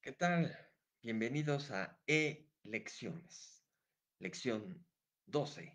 ¿Qué tal? Bienvenidos a E-Lecciones, lección 12.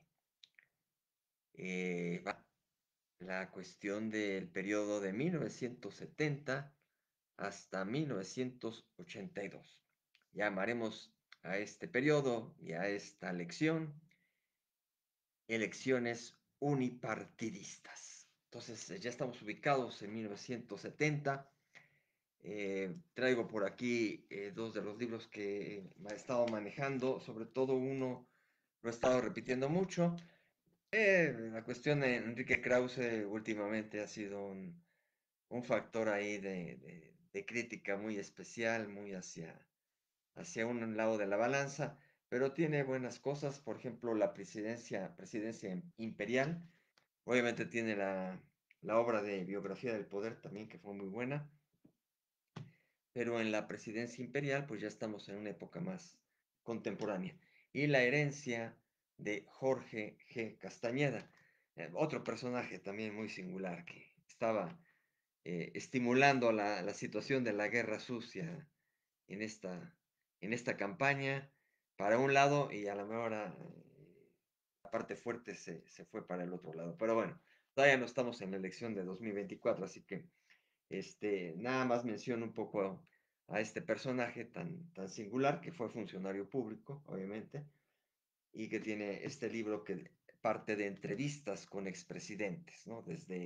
Va la cuestión del periodo de 1970 hasta 1982. Llamaremos a este periodo y a esta lección elecciones unipartidistas. Entonces, ya estamos ubicados en 1970. Traigo por aquí dos de los libros que he estado manejando, sobre todo uno lo he estado repitiendo mucho. La cuestión de Enrique Krause últimamente ha sido un factor ahí de crítica muy especial, muy hacia un lado de la balanza, pero tiene buenas cosas, por ejemplo, la presidencia imperial. Obviamente tiene la obra de Biografía del Poder también, que fue muy buena. Pero en la presidencia imperial, pues ya estamos en una época más contemporánea. Y la herencia de Jorge G. Castañeda, otro personaje también muy singular que estaba estimulando la situación de la guerra sucia en esta campaña, para un lado, y a la mejor la parte fuerte se fue para el otro lado. Pero bueno, todavía no estamos en la elección de 2024, así que nada más menciono un poco a este personaje tan singular, que fue funcionario público, obviamente, y que tiene este libro que parte de entrevistas con expresidentes, ¿no?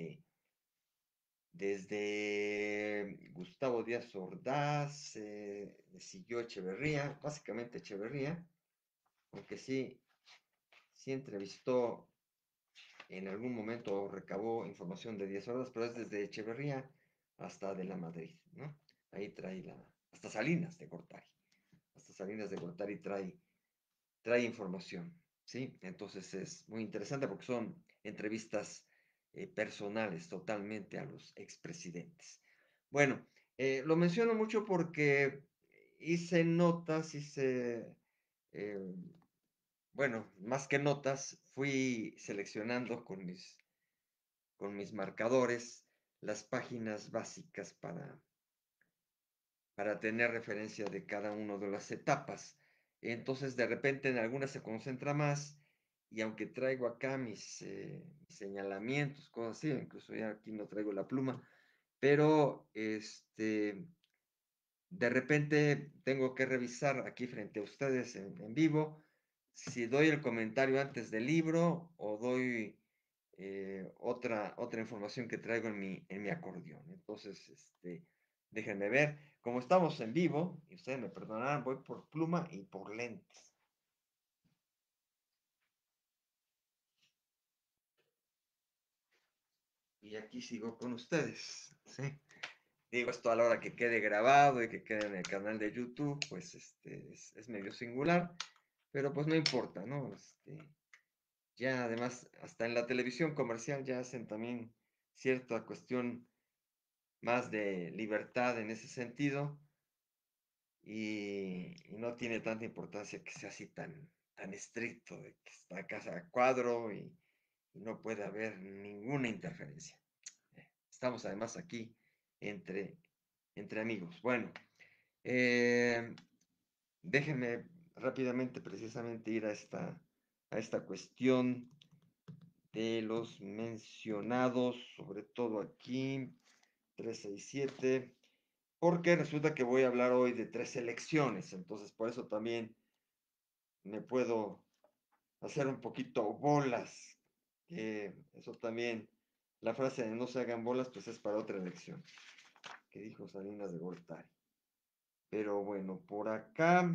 Desde Gustavo Díaz Ordaz, siguió Echeverría, básicamente Echeverría, aunque sí entrevistó en algún momento, recabó información de Díaz Ordaz, pero es desde Echeverría hasta de la Madrid, ¿no? Ahí trae hasta Salinas de Gortari trae información, ¿sí? Entonces es muy interesante porque son entrevistas personales totalmente a los expresidentes. Bueno, lo menciono mucho porque eh, bueno, más que notas, fui seleccionando con mis marcadores las páginas básicas para tener referencia de cada una de las etapas. Entonces, de repente en algunas se concentra más, y aunque traigo acá mis señalamientos, cosas así, incluso ya aquí no traigo la pluma, pero de repente tengo que revisar aquí frente a ustedes en vivo si doy el comentario antes del libro o doy otra información que traigo en mi acordeón. Entonces, déjenme ver. Como estamos en vivo, y ustedes me perdonarán, voy por pluma y por lentes. Y aquí sigo con ustedes, ¿sí? Digo esto a la hora que quede grabado y que quede en el canal de YouTube, pues es medio singular, pero pues no importa, ¿no? Ya además, hasta en la televisión comercial ya hacen también cierta cuestión más de libertad en ese sentido, y no tiene tanta importancia que sea así tan estricto, de que está casa a cuadro y no puede haber ninguna interferencia. Estamos además aquí entre, entre amigos. Bueno, eh, déjenme rápidamente precisamente ir a esta cuestión de los mencionados, sobre todo aquí, 367, porque resulta que voy a hablar hoy de tres elecciones, entonces por eso también me puedo hacer un poquito bolas, que eso también, la frase de no se hagan bolas, pues es para otra elección, que dijo Salinas de Gortari. Pero bueno, por acá,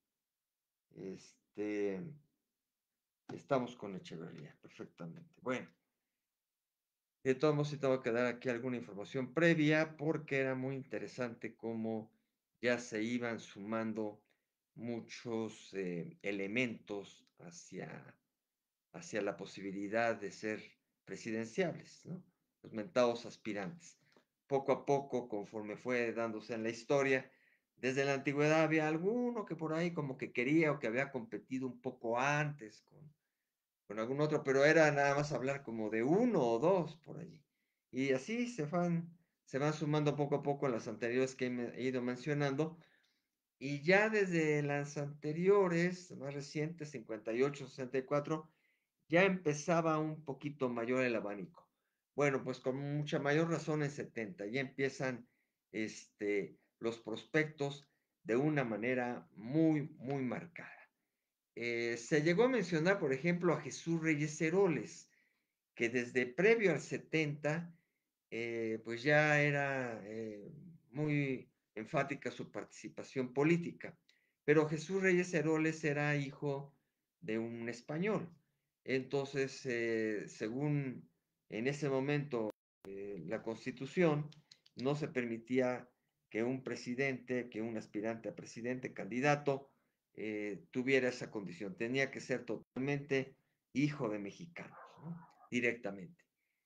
este, estamos con Echeverría, perfectamente. Bueno, de todos modos, sí tengo que dar aquí alguna información previa porque era muy interesante cómo ya se iban sumando muchos elementos hacia la posibilidad de ser presidenciables, ¿no? Los mentados aspirantes. Poco a poco, conforme fue dándose en la historia, desde la antigüedad había alguno que por ahí como que quería o que había competido un poco antes con algún otro, pero era nada más hablar como de uno o dos por allí. Y así se van sumando poco a poco las anteriores que he ido mencionando, Y ya desde las anteriores, más recientes, 58, 64, ya empezaba un poquito mayor el abanico. Bueno, pues con mucha mayor razón en 70, ya empiezan los prospectos de una manera muy, muy marcada. Se llegó a mencionar, por ejemplo, a Jesús Reyes Heroles, que desde previo al 70, pues ya era muy enfática su participación política. Pero Jesús Reyes Heroles era hijo de un español. Entonces, según en ese momento la Constitución, no se permitía que un presidente, que un aspirante a presidente, candidato, tuviera esa condición. Tenía que ser totalmente hijo de mexicanos, ¿no? Directamente.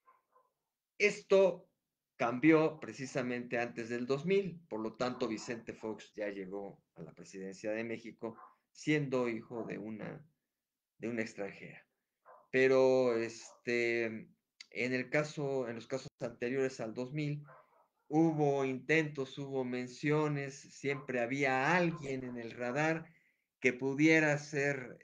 Esto cambió precisamente antes del 2000, por lo tanto Vicente Fox ya llegó a la presidencia de México siendo hijo de una extranjera. Pero en los casos anteriores al 2000, hubo intentos, hubo menciones, siempre había alguien en el radar que pudiera ser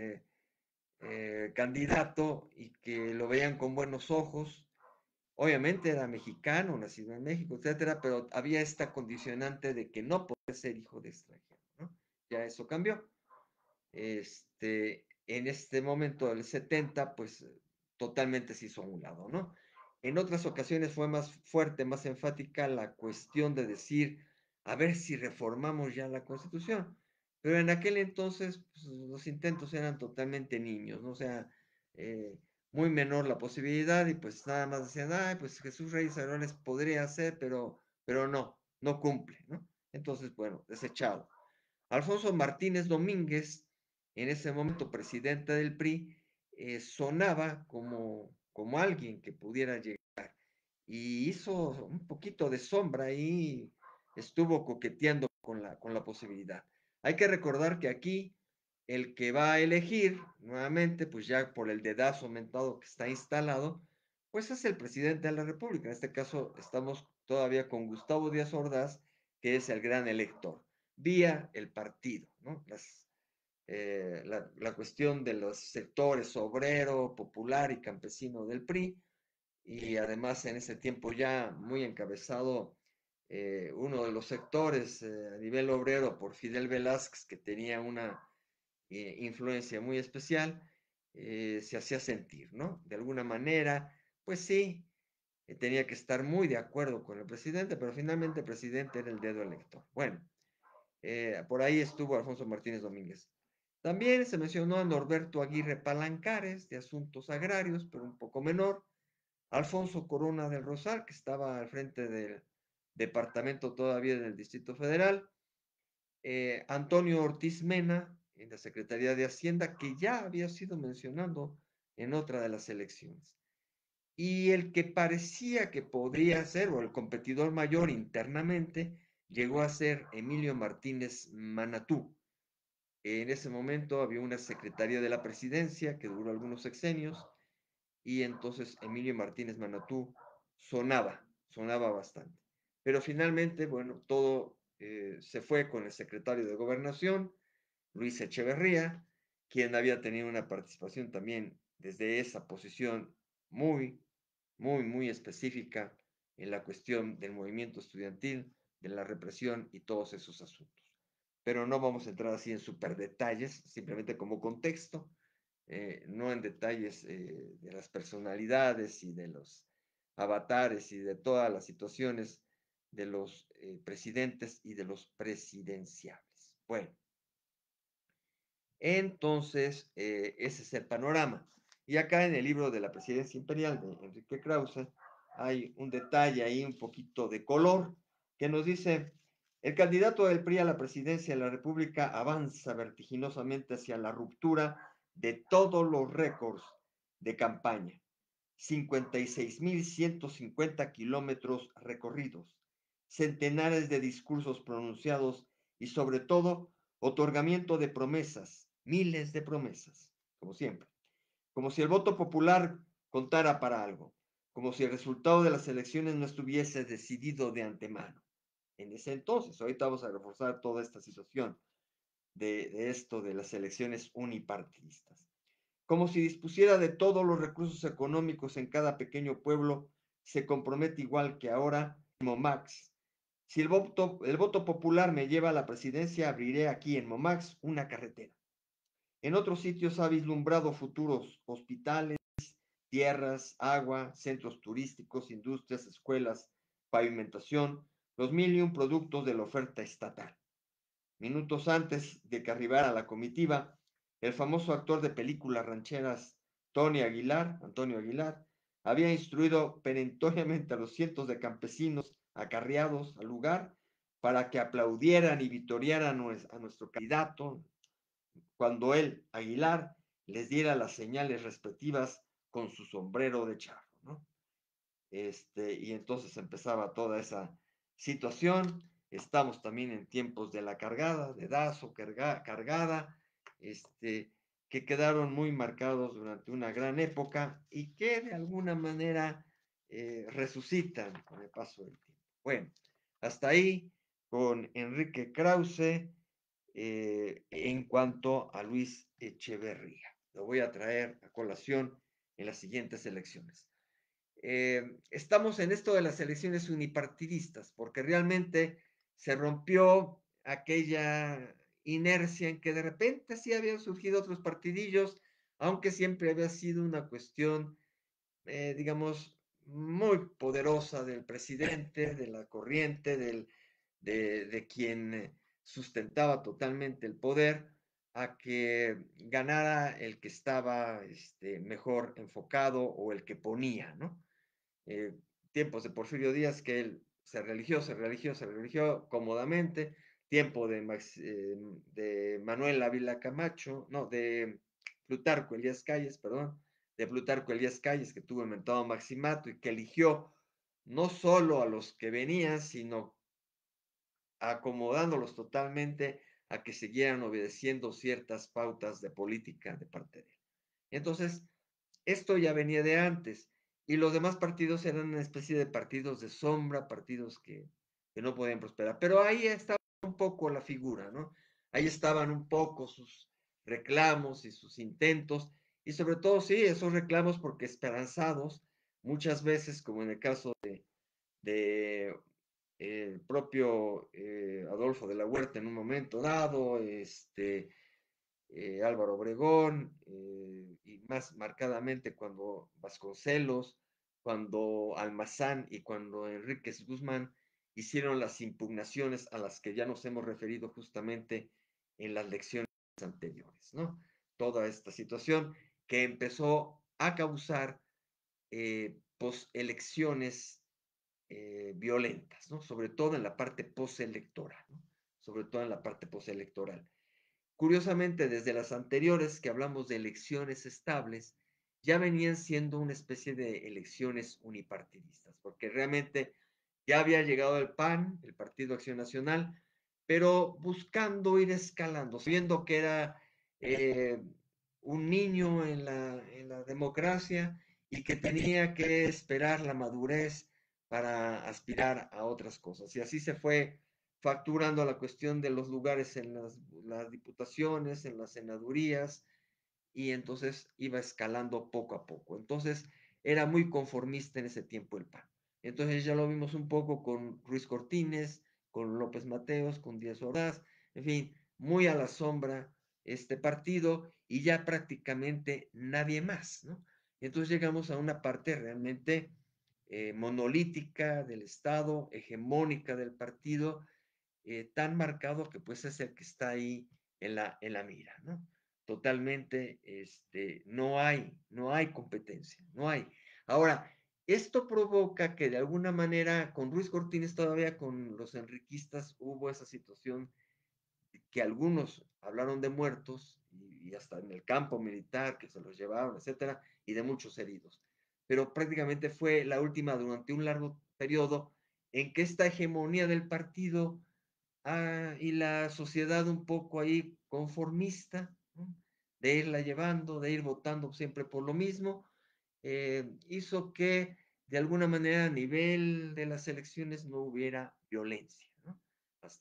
candidato y que lo veían con buenos ojos. Obviamente era mexicano, nacido en México, etcétera, pero había esta condicionante de que no podía ser hijo de extranjero, ¿no? Ya eso cambió. En este momento del 70, pues totalmente se hizo a un lado, ¿no? En otras ocasiones fue más fuerte, más enfática la cuestión de decir, a ver si reformamos ya la Constitución. Pero en aquel entonces, pues, los intentos eran totalmente niños, ¿no? O sea, eh, muy menor la posibilidad y pues nada más decían, ay, pues Jesús Reyes Heroles podría ser, pero no, no cumple, ¿no? Entonces, bueno, desechado. Alfonso Martínez Domínguez, en ese momento presidente del PRI, sonaba como alguien que pudiera llegar y hizo un poquito de sombra y estuvo coqueteando con la posibilidad. Hay que recordar que aquí el que va a elegir nuevamente, pues ya por el dedazo aumentado que está instalado, pues es el presidente de la República. En este caso estamos todavía con Gustavo Díaz Ordaz, que es el gran elector, vía el partido, ¿no? La cuestión de los sectores obrero, popular y campesino del PRI, y además en ese tiempo ya muy encabezado uno de los sectores a nivel obrero por Fidel Velázquez, que tenía una influencia muy especial, se hacía sentir, ¿no? De alguna manera, pues sí, tenía que estar muy de acuerdo con el presidente, pero finalmente el presidente era el dedo elector. Bueno, por ahí estuvo Alfonso Martínez Domínguez. También se mencionó a Norberto Aguirre Palancares, de Asuntos Agrarios, pero un poco menor. Alfonso Corona del Rosal, que estaba al frente del departamento todavía del Distrito Federal. Antonio Ortiz Mena, en la Secretaría de Hacienda, que ya había sido mencionado en otra de las elecciones. Y el que parecía que podría ser, o el competidor mayor internamente, llegó a ser Emilio Martínez Manatú. En ese momento había una Secretaría de la Presidencia que duró algunos sexenios, y entonces Emilio Martínez Manatú sonaba bastante. Pero finalmente, bueno, todo se fue con el secretario de Gobernación, Luis Echeverría, quien había tenido una participación también desde esa posición muy, muy específica en la cuestión del movimiento estudiantil, de la represión y todos esos asuntos. Pero no vamos a entrar así en super detalles, simplemente como contexto, no en detalles de las personalidades y de los avatares y de todas las situaciones de los presidentes y de los presidenciables. Bueno, entonces ese es el panorama. Y acá en el libro de la presidencia imperial de Enrique Krause hay un detalle ahí, un poquito de color, que nos dice, el candidato del PRI a la presidencia de la República avanza vertiginosamente hacia la ruptura de todos los récords de campaña. 56.150 kilómetros recorridos, centenares de discursos pronunciados y sobre todo otorgamiento de promesas, miles de promesas, como siempre. Como si el voto popular contara para algo, como si el resultado de las elecciones no estuviese decidido de antemano. en ese entonces. Ahorita vamos a reforzar toda esta situación de esto de las elecciones unipartidistas. Como si dispusiera de todos los recursos económicos en cada pequeño pueblo, se compromete igual que ahora, Momax. Si el voto popular me lleva a la presidencia, abriré aquí en Momax una carretera. En otros sitios ha vislumbrado futuros hospitales, tierras, agua, centros turísticos, industrias, escuelas, pavimentación, los mil y un productos de la oferta estatal. Minutos antes de que arribara la comitiva, el famoso actor de películas rancheras Antonio Aguilar, había instruido perentoriamente a los cientos de campesinos acarreados al lugar para que aplaudieran y vitorearan a nuestro candidato cuando él, Aguilar, les diera las señales respectivas con su sombrero de charro, ¿no? Y entonces empezaba toda esa situación. Estamos también en tiempos de la cargada, de Dazo, cargada, que quedaron muy marcados durante una gran época y que de alguna manera resucitan con el paso del tiempo. Bueno, hasta ahí con Enrique Krause en cuanto a Luis Echeverría. Lo voy a traer a colación en las siguientes elecciones. Estamos en esto de las elecciones unipartidistas, porque realmente se rompió aquella inercia en que de repente sí habían surgido otros partidillos, aunque siempre había sido una cuestión, digamos, muy poderosa del presidente, de la corriente, de quien sustentaba totalmente el poder, a que ganara el que estaba mejor enfocado o el que ponía, ¿no? eh, Tiempos de Porfirio Díaz, que él se religió cómodamente, tiempo de Manuel Ávila Camacho, no, de Plutarco Elías Calles, perdón, de Plutarco Elías Calles, que tuvo el mentado Maximato y que eligió no solo a los que venían, sino acomodándolos totalmente a que siguieran obedeciendo ciertas pautas de política de parte de él. Entonces, esto ya venía de antes y los demás partidos eran una especie de partidos de sombra, partidos que no podían prosperar. Pero ahí estaba un poco la figura, ¿no? Ahí estaban un poco sus reclamos y sus intentos y sobre todo, sí, esos reclamos porque esperanzados, muchas veces, como en el caso de el propio Adolfo de la Huerta en un momento dado, Álvaro Obregón, y más marcadamente cuando Vasconcelos, cuando Almazán y cuando Enríquez Guzmán hicieron las impugnaciones a las que ya nos hemos referido justamente en las lecciones anteriores, ¿no? Toda esta situación que empezó a causar poselecciones violentas, ¿no? Sobre todo en la parte postelectoral, ¿no? Sobre todo en la parte postelectoral. Curiosamente, desde las anteriores que hablamos de elecciones estables, ya venían siendo una especie de elecciones unipartidistas, porque realmente ya había llegado el PAN, el Partido Acción Nacional, pero buscando ir escalando, sabiendo que era eh, un niño en la democracia y que tenía que esperar la madurez para aspirar a otras cosas. Y así se fue facturando la cuestión de los lugares en las diputaciones, en las senadurías, y entonces iba escalando poco a poco. Entonces era muy conformista en ese tiempo el PAN. Entonces ya lo vimos un poco con Ruiz Cortines, con López Mateos, con Díaz Ordaz, en fin, muy a la sombra este partido y ya prácticamente nadie más, ¿no? Entonces llegamos a una parte realmente monolítica del Estado, hegemónica del partido, tan marcado que pues es el que está ahí en la mira, ¿no? Totalmente, no hay competencia, no hay. Ahora, esto provoca que de alguna manera con Ruiz Cortines todavía con los enriquistas hubo esa situación que algunos hablaron de muertos y hasta en el campo militar que se los llevaron, etcétera, y de muchos heridos. Pero prácticamente fue la última durante un largo periodo en que esta hegemonía del partido y la sociedad un poco ahí conformista, ¿no? De irla llevando, de ir votando siempre por lo mismo, hizo que de alguna manera a nivel de las elecciones no hubiera violencia, ¿no?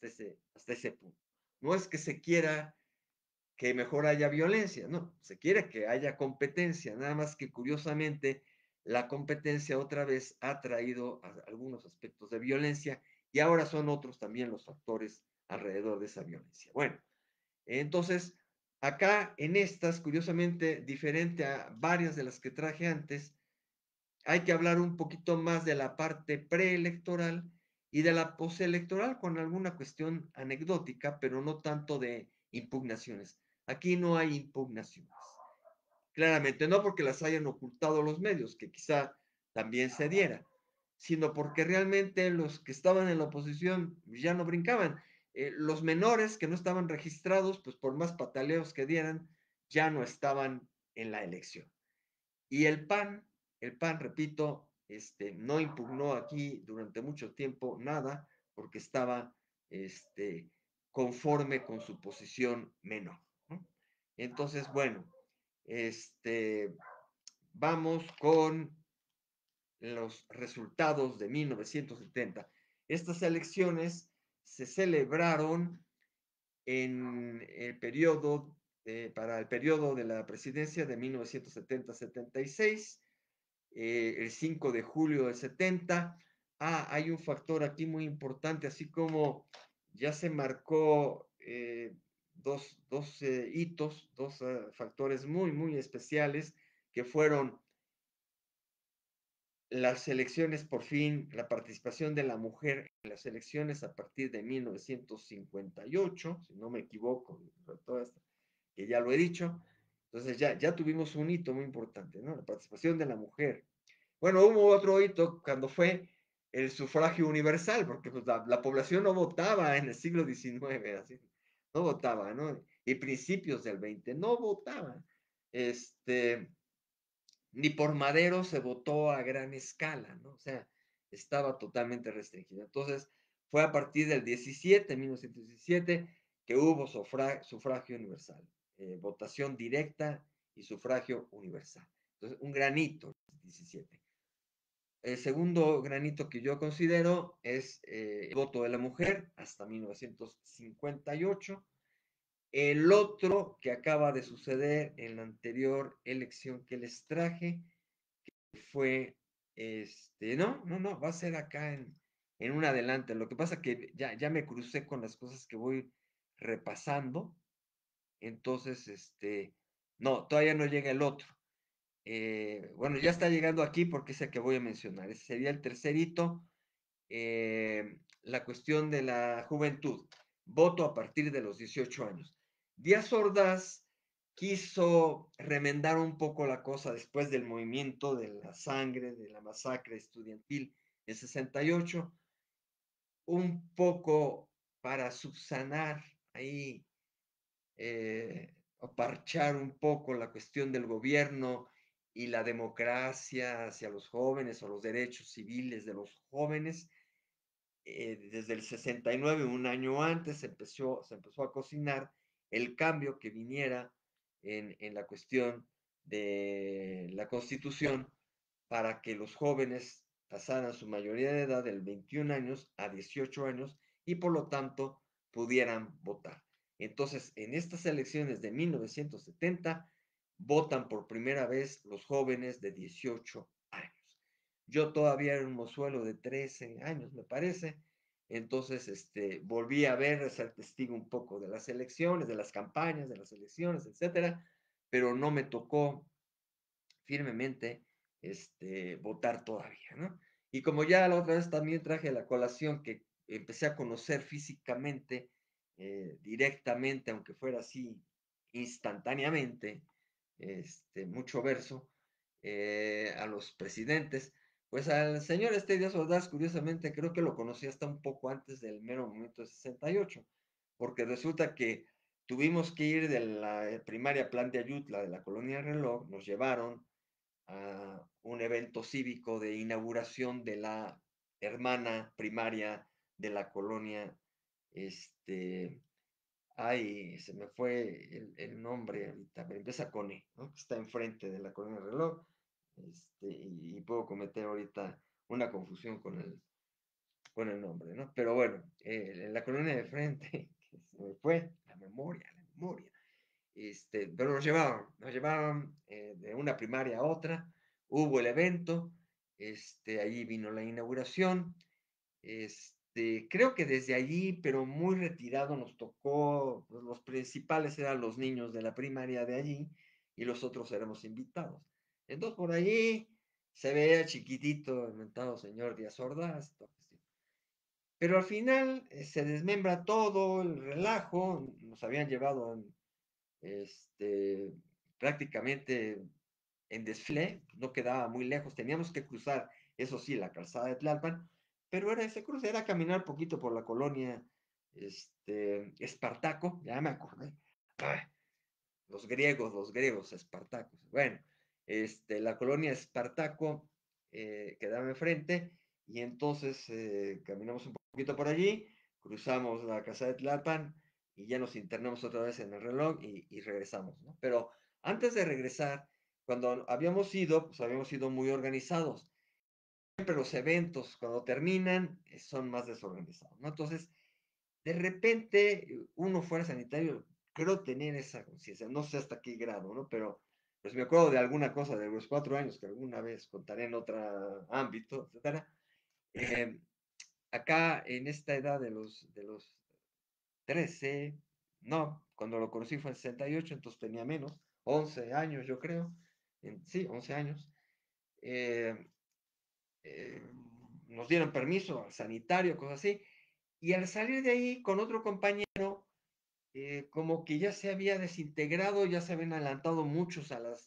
hasta ese punto. No es que se quiera que mejor haya violencia, no, se quiere que haya competencia, nada más que curiosamente la competencia otra vez ha traído algunos aspectos de violencia y ahora son otros también los factores alrededor de esa violencia. Bueno, entonces acá en estas, curiosamente, diferente a varias de las que traje antes, hay que hablar un poquito más de la parte preelectoral y de la postelectoral con alguna cuestión anecdótica, pero no tanto de impugnaciones. Aquí no hay impugnaciones. Claramente, no porque las hayan ocultado los medios, que quizá también se diera, sino porque realmente los que estaban en la oposición ya no brincaban. Los menores que no estaban registrados, pues por más pataleos que dieran, ya no estaban en la elección. Y el PAN, repito, no impugnó aquí durante mucho tiempo nada porque estaba este, conforme con su posición menor, ¿no? Entonces, bueno, este, vamos con los resultados de 1970. Estas elecciones se celebraron en el periodo, para el periodo de la presidencia de 1970-76, el 5 de julio del 70. Hay un factor aquí muy importante, así como ya se marcó dos hitos, dos factores muy, muy especiales, que fueron las elecciones, por fin, la participación de la mujer en las elecciones a partir de 1958, si no me equivoco, que ya lo he dicho. Entonces ya tuvimos un hito muy importante, ¿no? La participación de la mujer. Bueno, hubo otro hito cuando fue el sufragio universal, porque pues, la población no votaba en el siglo XIX, así, no votaba, ¿no? Y principios del XX, no votaban. Ni por Madero se votó a gran escala, ¿no? O sea, estaba totalmente restringido. Entonces, fue a partir del 17, 1917, que hubo sufragio universal, votación directa y sufragio universal. Entonces, un granito, 17. El segundo granito que yo considero es el voto de la mujer hasta 1958. El otro que acaba de suceder en la anterior elección que les traje fue, no, va a ser acá en un adelante. Lo que pasa que ya me crucé con las cosas que voy repasando. Entonces, no, todavía no llega el otro. Bueno, ya está llegando aquí porque es el que voy a mencionar. Ese sería el tercer hito. La cuestión de la juventud. Voto a partir de los 18 años. Díaz Ordaz quiso remendar un poco la cosa después del movimiento de la sangre, de la masacre estudiantil en 68, un poco para subsanar ahí o parchar un poco la cuestión del gobierno y la democracia hacia los jóvenes o los derechos civiles de los jóvenes. Desde el 69, un año antes, se empezó a cocinar el cambio que viniera en la cuestión de la Constitución para que los jóvenes pasaran su mayoría de edad de 21 años a 18 años y por lo tanto pudieran votar. Entonces, en estas elecciones de 1970, votan por primera vez los jóvenes de 18 años. Yo todavía era un mozuelo de 13 años, me parece. Entonces, volví a ver, a ser testigo un poco de las elecciones, de las campañas, de las elecciones, etcétera, pero no me tocó firmemente votar todavía, ¿no? Y como ya la otra vez también traje la colación que empecé a conocer físicamente, directamente, aunque fuera así instantáneamente, mucho verso, a los presidentes, pues al señor Díaz Ordaz, curiosamente, creo que lo conocí hasta un poco antes del mero momento de 68, porque resulta que tuvimos que ir de la primaria Plan de Ayutla de la colonia Reloj, nos llevaron a un evento cívico de inauguración de la hermana primaria de la colonia, se me fue el nombre ahorita, pero empieza con E, ¿no? Está enfrente de la colonia Reloj, y puedo cometer ahorita una confusión con con el nombre, ¿no? Pero bueno, en la colonia de frente, que se me fue la memoria, pero nos llevaban de una primaria a otra, hubo el evento, allí vino la inauguración, creo que desde allí, pero muy retirado, nos tocó, pues, los principales eran los niños de la primaria de allí y los otros éramos invitados. Entonces, por allí se veía chiquitito el mentado señor Díaz Ordaz, toda cuestión. Pero al final se desmembra todo el relajo, nos habían llevado este, prácticamente en desfile, no quedaba muy lejos, teníamos que cruzar, eso sí, la calzada de Tlalpan, pero era ese cruce, era caminar poquito por la colonia Espartaco, ya me acordé. Ay, los griegos, espartacos. Bueno, la colonia Espartaco quedaba enfrente y entonces caminamos un poquito por allí, cruzamos la casa de Tlalpan y ya nos internamos otra vez en el reloj y regresamos, ¿no? Pero antes de regresar, cuando habíamos ido, pues habíamos ido muy organizados. Siempre los eventos, cuando terminan, son más desorganizados, ¿no? Entonces, de repente, uno fuera sanitario, creo tener esa conciencia, no sé hasta qué grado, ¿no? Pero pues me acuerdo de alguna cosa de los 4 años que alguna vez contaré en otro ámbito, etcétera. Eh, Acá, en esta edad de los 13, no, cuando lo conocí fue en 68, entonces tenía menos, 11 años yo creo, sí, 11 años. Eh, eh, Nos dieron permiso al sanitario, cosas así, y al salir de ahí con otro compañero, como que ya se había desintegrado, ya se habían adelantado muchos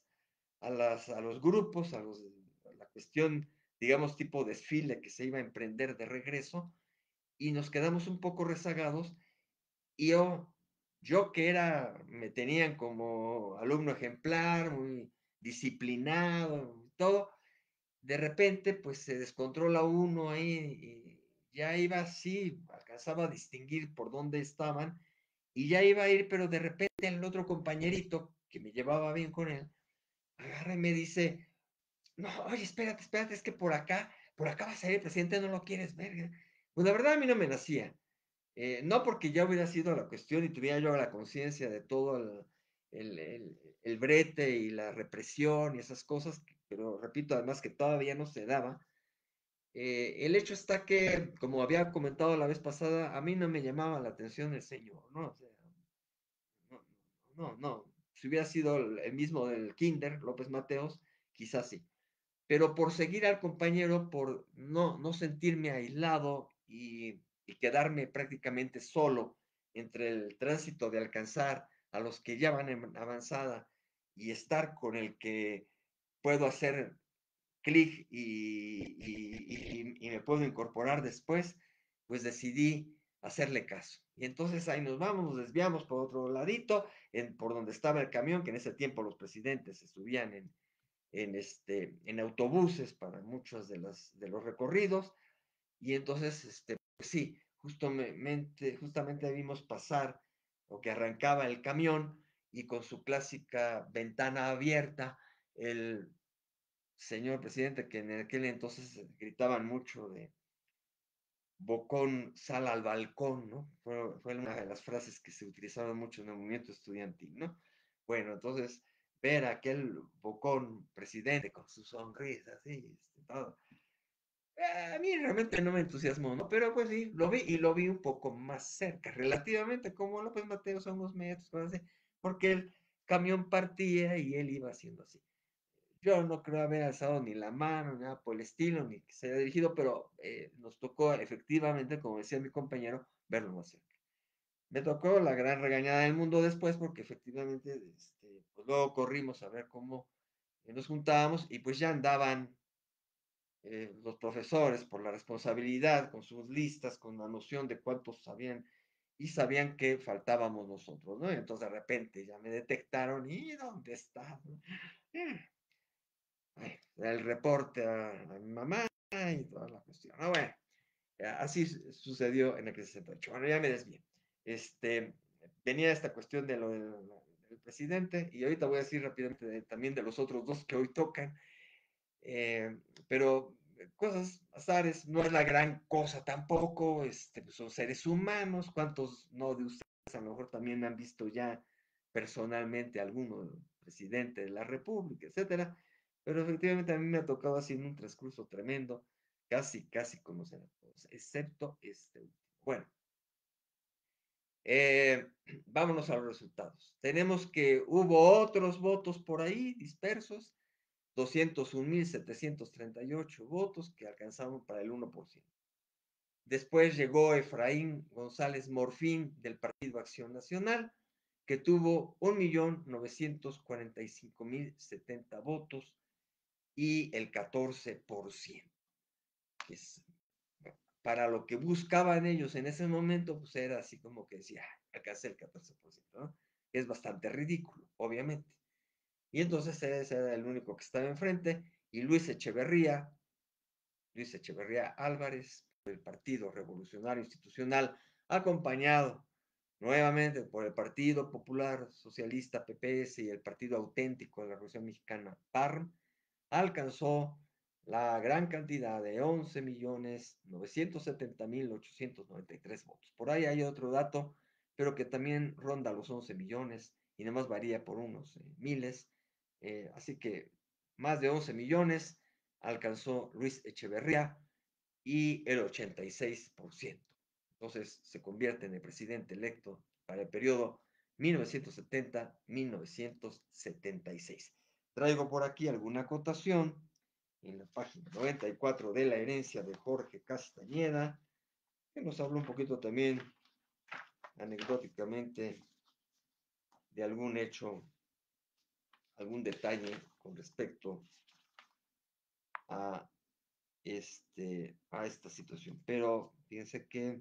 a los grupos, a la cuestión, digamos, tipo desfile que se iba a emprender de regreso, y nos quedamos un poco rezagados, y yo que me tenían como alumno ejemplar, muy disciplinado, todo, de repente, pues se descontrola uno ahí, y ya iba así, alcanzaba a distinguir por dónde estaban, y ya iba a ir, pero de repente el otro compañerito, que me llevaba bien con él, agarra y me dice, no, oye, espérate, espérate, es que por acá va a salir el presidente, no lo quieres ver. Pues la verdad a mí no me nacía. No porque ya hubiera sido la cuestión y tuviera yo la conciencia de todo el brete y la represión y esas cosas, pero repito, además que todavía no se daba. El hecho está que, como había comentado la vez pasada, a mí no me llamaba la atención el señor, ¿no? O sea, no, no, no. Si hubiera sido el mismo del Kinder, López Mateos, quizás sí. Pero por seguir al compañero, por no sentirme aislado y quedarme prácticamente solo entre el tránsito de alcanzar a los que ya van en avanzada y estar con el que puedo hacer clic y me puedo incorporar después, pues decidí hacerle caso. Y entonces ahí nos vamos, nos desviamos por otro ladito, por donde estaba el camión, que en ese tiempo los presidentes se subían en autobuses para muchos de los recorridos. Y entonces, pues sí, justamente vimos pasar o que arrancaba el camión y con su clásica ventana abierta, el señor presidente, que en aquel entonces gritaban mucho de Bocón, sal al balcón, ¿no? Fue una de las frases que se utilizaron mucho en el movimiento estudiantil, ¿no? Bueno, entonces, ver a aquel Bocón presidente con su sonrisa, así, todo. A mí realmente no me entusiasmó, ¿no? Pero pues sí, lo vi y lo vi un poco más cerca, relativamente como López Mateos a unos metros, cosas así, porque el camión partía y él iba haciendo así. Yo no creo haber alzado ni la mano, ni nada por el estilo, ni que se haya dirigido, pero nos tocó efectivamente, como decía mi compañero, verlo más cerca. Me tocó la gran regañada del mundo después, porque efectivamente, pues luego corrimos a ver cómo nos juntábamos y pues ya andaban los profesores por la responsabilidad, con sus listas, con la noción de cuántos sabían y sabían que faltábamos nosotros, ¿no? Y entonces de repente ya me detectaron y ¿dónde está? Ay, el reporte a mi mamá y toda la cuestión. Ah, bueno, así sucedió en el 68. Bueno, ya me desvié. Este, Venía esta cuestión de lo del presidente y ahorita voy a decir rápidamente también de los otros dos que hoy tocan. Eh, pero cosas, azares, no es la gran cosa tampoco, pues son seres humanos, ¿cuántos no de ustedes a lo mejor también han visto ya personalmente a alguno presidente de la República, etcétera? Pero efectivamente a mí me ha tocado así en un transcurso tremendo, casi conocer a todos, excepto este último. Bueno, eh, vámonos a los resultados. Tenemos que hubo otros votos por ahí dispersos, 201,738 votos que alcanzaron para el 1%. Después llegó Efraín González Morfín del Partido Acción Nacional, que tuvo 1,945,070 votos y el 14%. Es, para lo que buscaban ellos en ese momento, pues era así como que decía, alcancé el 14%, ¿no? Es bastante ridículo, obviamente. Y entonces ese era el único que estaba enfrente, y Luis Echeverría Álvarez, del Partido Revolucionario Institucional, acompañado nuevamente por el Partido Popular Socialista PPS y el Partido Auténtico de la Revolución Mexicana PARM, alcanzó la gran cantidad de 11,970,893 votos. Por ahí hay otro dato, pero que también ronda los 11 millones y nada más varía por unos miles. Así que más de 11 millones alcanzó Luis Echeverría y el 86%. Entonces se convierte en el presidente electo para el periodo 1970-1976. Traigo por aquí alguna acotación en la página 94 de La herencia de Jorge Castañeda, que nos habla un poquito también anecdóticamente de algún hecho, algún detalle con respecto a, a esta situación. Pero fíjense que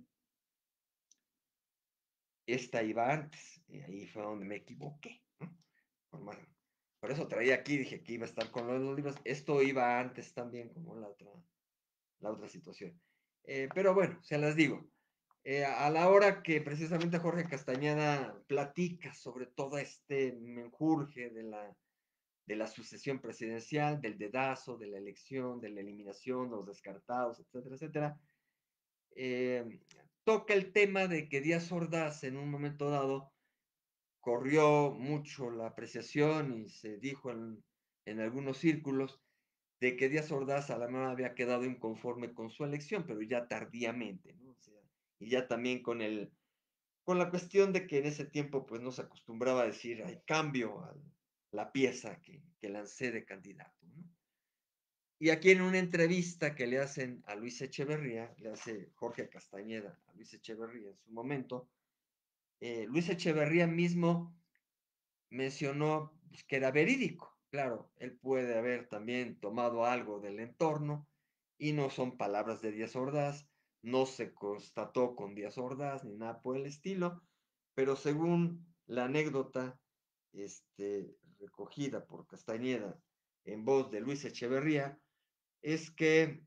esta iba antes, y ahí fue donde me equivoqué, ¿no? Por eso traía aquí, dije que iba a estar con los libros. Esto iba antes también, como la otra situación. Pero bueno, se las digo. A la hora que precisamente Jorge Castañeda platica sobre todo este menjurje de la sucesión presidencial, del dedazo, de la elección, de la eliminación, de los descartados, etcétera, etcétera, eh, toca el tema de que Díaz Ordaz en un momento dado corrió mucho la apreciación y se dijo en algunos círculos de que Díaz Ordaz a la mano había quedado inconforme con su elección, pero ya tardíamente, ¿no? O sea, y ya también con la cuestión de que en ese tiempo pues no se acostumbraba a decir hay cambio a la pieza que lancé de candidato, ¿no? Y aquí en una entrevista que le hacen a Luis Echeverría, le hace Jorge Castañeda a Luis Echeverría en su momento, Luis Echeverría mismo mencionó pues, que era verídico. Claro, él puede haber también tomado algo del entorno y no son palabras de Díaz Ordaz, no se constató con Díaz Ordaz ni nada por el estilo, pero según la anécdota recogida por Castañeda en voz de Luis Echeverría, es que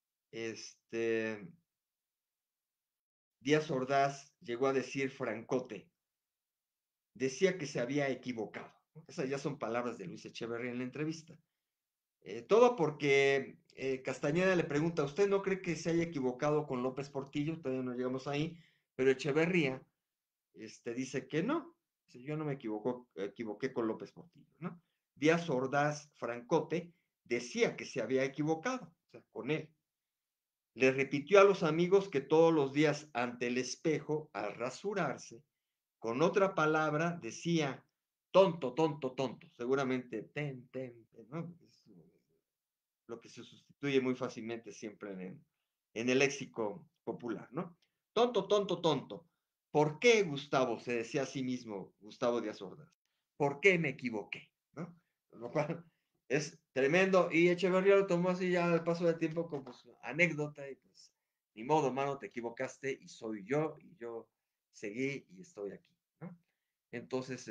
Díaz Ordaz llegó a decir francote, decía que se había equivocado. Esas ya son palabras de Luis Echeverría en la entrevista. Todo porque Castañeda le pregunta, ¿usted no cree que se haya equivocado con López Portillo? Todavía no llegamos ahí, pero Echeverría dice que no. Dice, yo no me equivoqué con López Portillo, ¿no? Díaz Ordaz Francote decía que se había equivocado, o sea, con él. Le repitió a los amigos que todos los días ante el espejo, al rasurarse, con otra palabra decía tonto, tonto, tonto. Seguramente ¿no? Es lo que se sustituye muy fácilmente siempre en el léxico popular, ¿no? Tonto, tonto, tonto. ¿Por qué, Gustavo? Se decía a sí mismo Gustavo Díaz Ordaz. ¿Por qué me equivoqué? ¿No? Lo cual es tremendo. Y Echeverría lo tomó así ya al paso del tiempo como su anécdota y pues, ni modo, mano, te equivocaste y soy yo y yo seguí y estoy aquí, ¿no? Entonces,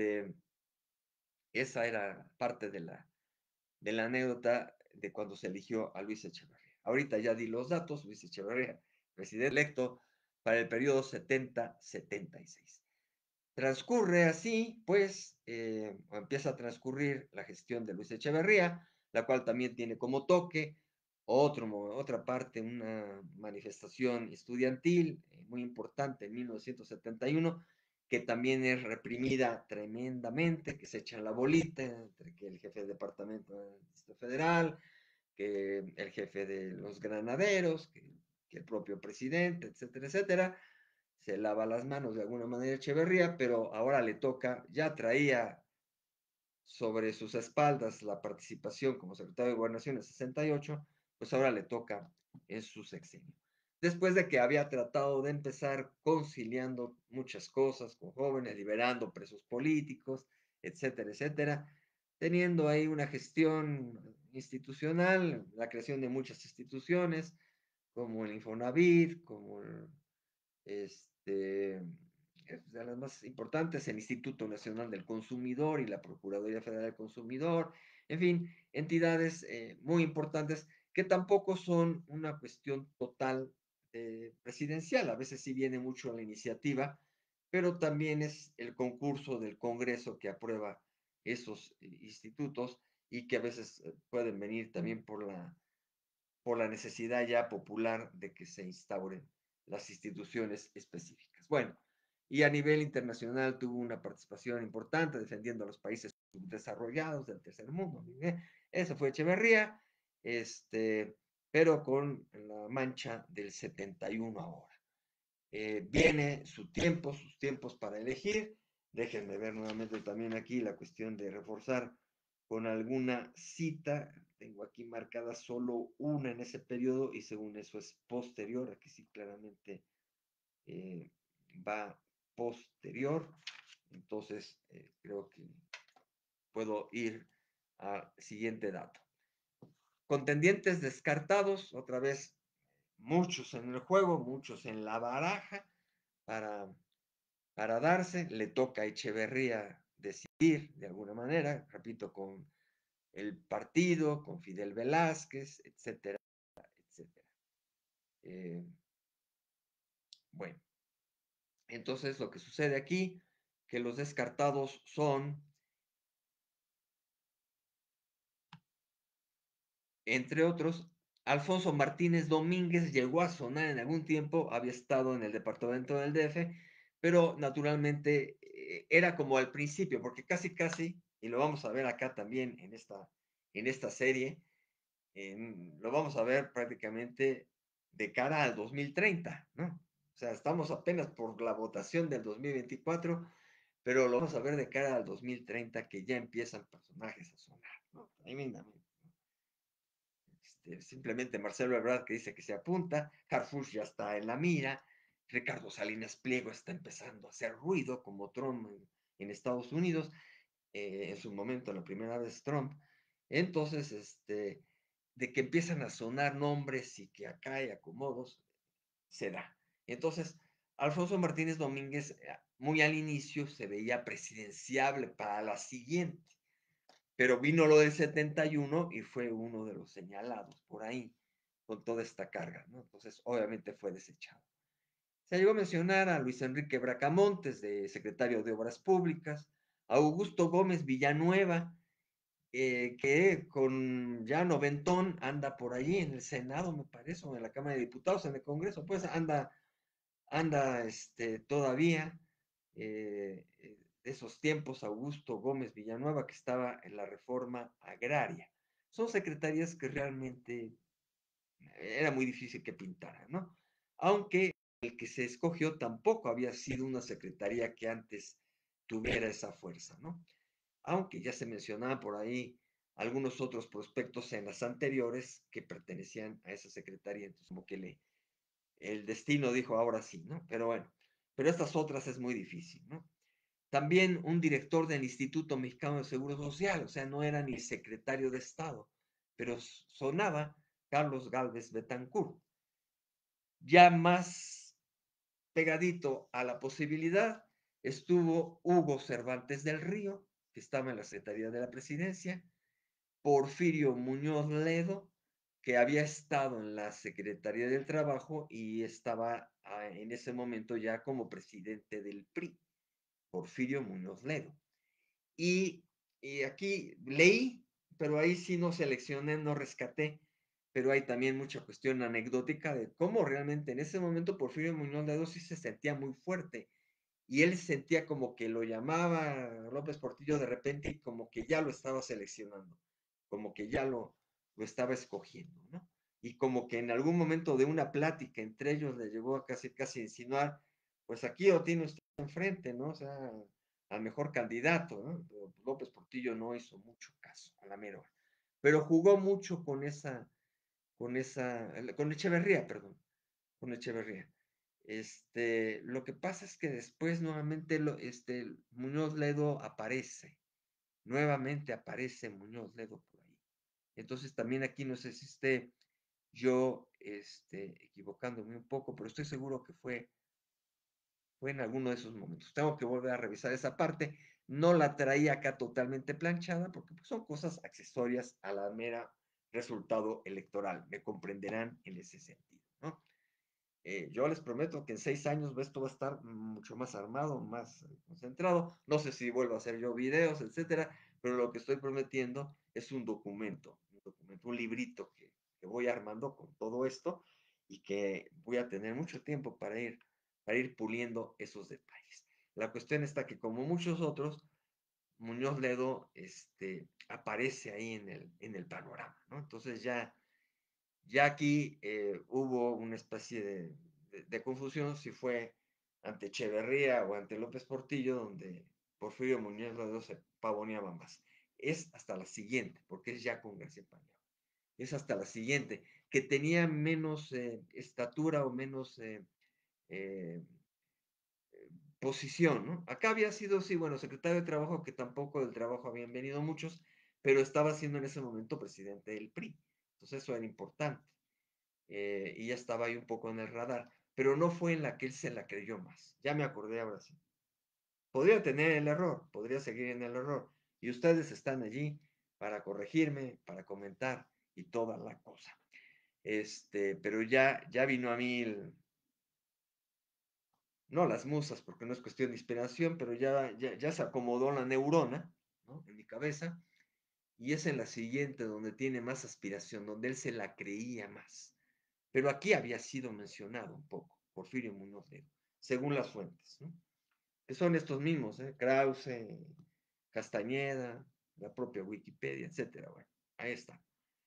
esa era parte de la anécdota de cuando se eligió a Luis Echeverría. Ahorita ya di los datos, Luis Echeverría, presidente electo para el periodo 70-76. Transcurre así, pues, empieza a transcurrir la gestión de Luis Echeverría, la cual también tiene como toque Otra parte, una manifestación estudiantil muy importante en 1971, que también es reprimida tremendamente, que se echan la bolita entre que el jefe del departamento del Distrito Federal, que el jefe de los granaderos, que el propio presidente, etcétera, etcétera. Se lava las manos de alguna manera Echeverría, pero ahora le toca, ya traía sobre sus espaldas la participación como secretario de Gobernación en 68, pues ahora le toca en su sexenio. Después de que había tratado de empezar conciliando muchas cosas con jóvenes, liberando presos políticos, etcétera, etcétera, teniendo ahí una gestión institucional, la creación de muchas instituciones, como el Infonavit, como el de las más importantes, el Instituto Nacional del Consumidor y la Procuraduría Federal del Consumidor, en fin, entidades muy importantes que tampoco son una cuestión total presidencial. A veces sí viene mucho la iniciativa, pero también es el concurso del Congreso que aprueba esos institutos y que a veces pueden venir también por la necesidad ya popular de que se instauren las instituciones específicas. Bueno, y a nivel internacional tuvo una participación importante defendiendo a los países subdesarrollados del tercer mundo. Eso fue Echeverría, pero con la mancha del 71 ahora. Viene sus tiempos para elegir. Déjenme ver nuevamente también aquí la cuestión de reforzar con alguna cita. Tengo aquí marcada solo una en ese periodo y según eso es posterior. Aquí sí claramente eh, va posterior. Entonces creo que puedo ir al siguiente dato. Contendientes descartados, otra vez muchos en el juego, muchos en la baraja para darse, le toca a Echeverría decidir de alguna manera, repito, con el partido, con Fidel Velázquez, etcétera, etcétera. Eh, bueno, entonces lo que sucede aquí, que los descartados son, entre otros, Alfonso Martínez Domínguez llegó a sonar en algún tiempo, había estado en el departamento del DF, pero naturalmente era como al principio, porque casi, y lo vamos a ver acá también en esta serie, lo vamos a ver prácticamente de cara al 2030, ¿no? O sea, estamos apenas por la votación del 2024, pero lo vamos a ver de cara al 2030 que ya empiezan personajes a sonar, ¿no? Tremendamente. Simplemente Marcelo Ebrard que dice que se apunta, Harfuch ya está en la mira, Ricardo Salinas Pliego está empezando a hacer ruido como Trump en Estados Unidos, en su momento, la primera vez Trump. Entonces, de que empiezan a sonar nombres y que acá hay acomodos, se da. Entonces, Alfonso Martínez Domínguez, muy al inicio, se veía presidenciable para la siguiente, pero vino lo del 71 y fue uno de los señalados por ahí, con toda esta carga, ¿no? Entonces, obviamente fue desechado. Se llegó a mencionar a Luis Enrique Bracamontes, de secretario de Obras Públicas, a Augusto Gómez Villanueva, que con ya noventón anda por ahí en el Senado, me parece, o en la Cámara de Diputados, en el Congreso, pues anda todavía de esos tiempos, Augusto Gómez Villanueva, que estaba en la reforma agraria. Son secretarías que realmente era muy difícil que pintaran, ¿no? Aunque el que se escogió tampoco había sido una secretaría que antes tuviera esa fuerza, ¿no? Aunque ya se mencionaban por ahí algunos otros prospectos en las anteriores que pertenecían a esa secretaría, entonces como que el destino dijo ahora sí, ¿no? Pero bueno, pero estas otras es muy difícil, ¿no? También un director del Instituto Mexicano de Seguro Social, o sea, no era ni secretario de Estado, pero sonaba Carlos Gálvez Betancourt. Ya más pegadito a la posibilidad estuvo Hugo Cervantes del Río, que estaba en la Secretaría de la Presidencia, Porfirio Muñoz Ledo, que había estado en la Secretaría del Trabajo y estaba en ese momento ya como presidente del PRI, Porfirio Muñoz Ledo. Y aquí leí, pero ahí sí no seleccioné, no rescaté pero hay también mucha cuestión anecdótica de cómo realmente en ese momento Porfirio Muñoz Ledo sí se sentía muy fuerte y él sentía como que lo llamaba López Portillo de repente y como que ya lo estaba seleccionando, como que ya lo estaba escogiendo, ¿no? Y como que en algún momento de una plática entre ellos le llegó a casi, casi insinuar, pues aquí lo tiene usted enfrente, ¿no? O sea, al mejor candidato, ¿no? Pero López Portillo no hizo mucho caso a la mera hora, pero jugó mucho con Echeverría, perdón, con Echeverría. Lo que pasa es que después nuevamente Muñoz Ledo aparece, nuevamente aparece Muñoz Ledo por ahí. Entonces también aquí no sé si esté yo equivocándome un poco, pero estoy seguro que fue en alguno de esos momentos. Tengo que volver a revisar esa parte. No la traía acá totalmente planchada porque pues, son cosas accesorias a la mera resultado electoral. Me comprenderán en ese sentido, ¿no? Yo les prometo que en 6 años esto va a estar mucho más armado, más concentrado. No sé si vuelvo a hacer yo videos, etcétera, pero lo que estoy prometiendo es un librito que voy armando con todo esto y que voy a tener mucho tiempo para ir puliendo esos detalles. La cuestión está que, como muchos otros, Muñoz Ledo aparece ahí en el panorama, ¿no? Entonces ya aquí hubo una especie de confusión si fue ante Echeverría o ante López Portillo, donde Porfirio Muñoz Ledo se pavoneaba más. Es hasta la siguiente, porque es ya con García Pañao. Es hasta la siguiente, que tenía menos estatura o menos eh, posición, ¿no? Acá había sido, sí, bueno, secretario de Trabajo, que tampoco del trabajo habían venido muchos, pero estaba siendo en ese momento presidente del PRI. Entonces eso era importante. Y ya estaba ahí un poco en el radar, pero no fue en la que él se la creyó más. Ya me acordé ahora sí. Podría tener el error, podría seguir en el error, y ustedes están allí para corregirme, para comentar y toda la cosa. Pero ya vino a mí, no las musas, porque no es cuestión de inspiración, pero ya se acomodó la neurona, ¿no? En mi cabeza, y es en la siguiente donde tiene más aspiración, donde él se la creía más. Pero aquí había sido mencionado un poco, Porfirio Muñoz Ledo, según las fuentes, ¿no? Que son estos mismos, Krause, Castañeda, la propia Wikipedia, etcétera. Bueno, ahí está.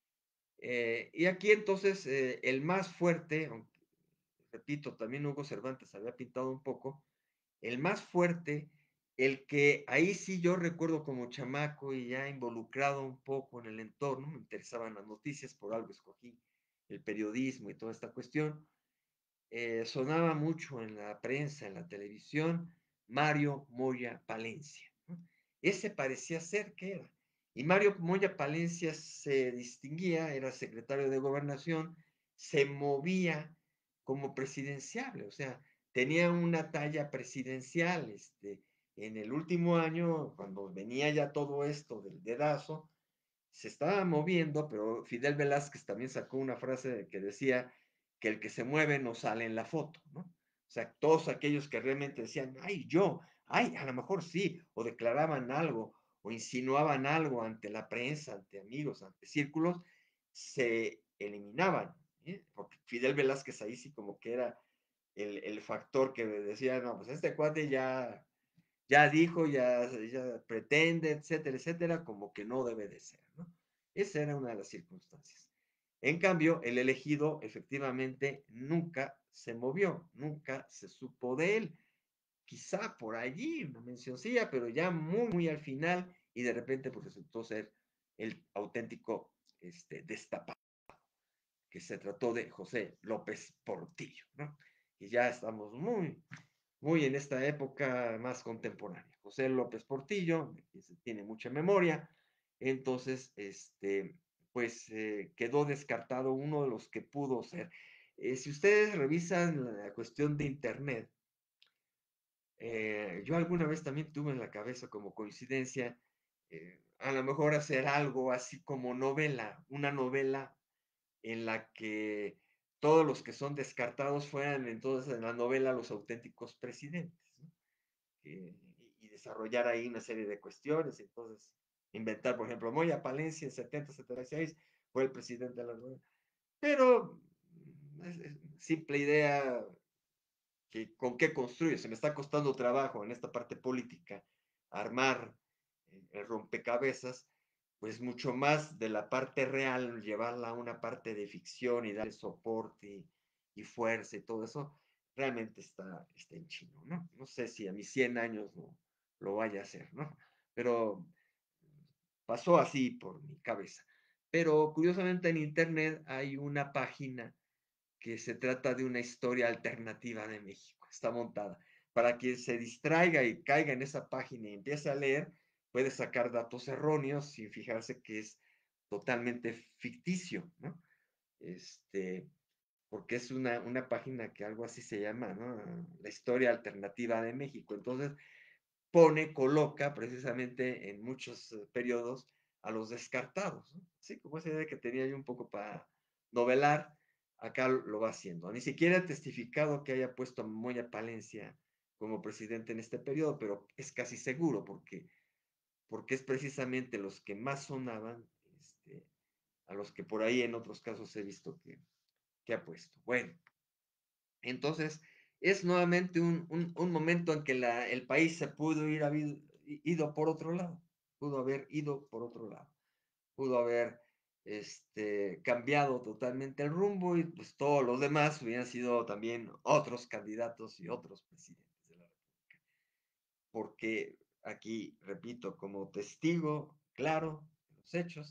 Y aquí entonces el más fuerte, aunque, repito, también Hugo Cervantes había pintado un poco, el más fuerte, el que ahí sí yo recuerdo como chamaco y ya involucrado un poco en el entorno, me interesaban las noticias, por algo escogí el periodismo y toda esta cuestión, sonaba mucho en la prensa, en la televisión, Mario Moya Palencia, ¿no? Ese parecía ser que era. Y Mario Moya Palencia se distinguía, era secretario de Gobernación, se movía como presidenciable, o sea, tenía una talla presidencial. En el último año, cuando venía ya todo esto del dedazo, se estaba moviendo, pero Fidel Velázquez también sacó una frase que decía que el que se mueve no sale en la foto, ¿no? O sea, todos aquellos que realmente decían, ay, ay, a lo mejor sí, o declaraban algo, o insinuaban algo ante la prensa, ante amigos, ante círculos, se eliminaban, ¿eh? Porque Fidel Velázquez ahí sí como que era el factor que decía, no, pues este cuate ya dijo, ya pretende, etcétera, etcétera, como que no debe de ser, ¿no? Esa era una de las circunstancias. En cambio, el elegido efectivamente nunca se movió, nunca se supo de él. Quizá por allí una mencioncilla, pero ya muy, muy al final, y de repente pues resultó ser el auténtico destapado, que se trató de José López Portillo, ¿no? Y ya estamos muy en esta época más contemporánea. José López Portillo, que tiene mucha memoria, entonces, pues quedó descartado uno de los que pudo ser. Si ustedes revisan la cuestión de Internet, yo alguna vez también tuve en la cabeza como coincidencia, a lo mejor hacer algo así como novela, una novela en la que todos los que son descartados fueran entonces en la novela los auténticos presidentes, ¿no? Y desarrollar ahí una serie de cuestiones. Entonces, inventar, por ejemplo, Moya Palencia en 70, 76 fue el presidente de la novela. pero simple idea que con qué construyo. Se me está costando trabajo en esta parte política armar el rompecabezas, pues mucho más de la parte real, llevarla a una parte de ficción y darle soporte y fuerza y todo eso, realmente está en chino, ¿no? No sé si a mis 100 años lo vaya a hacer, ¿no? Pero pasó así por mi cabeza. Pero curiosamente en internet hay una página que se trata de una historia alternativa de México. Está montada. Para quien se distraiga y caiga en esa página y empiece a leer, puede sacar datos erróneos sin fijarse que es totalmente ficticio, ¿no? Este, porque es una página que algo así se llama, ¿no? La historia alternativa de México. Entonces, coloca precisamente en muchos periodos a los descartados, ¿no? Sí, como esa idea que tenía yo un poco para novelar, acá lo va haciendo. Ni siquiera ha testificado que haya puesto a Moya Palencia como presidente en este periodo, pero es casi seguro porque es precisamente los que más sonaban, a los que por ahí en otros casos he visto que ha puesto. Bueno, entonces, es nuevamente un momento en que el país se pudo ido por otro lado, pudo haber ido por otro lado, pudo haber cambiado totalmente el rumbo y pues todos los demás hubieran sido también otros candidatos y otros presidentes de la República. Porque aquí, repito, como testigo claro de los hechos,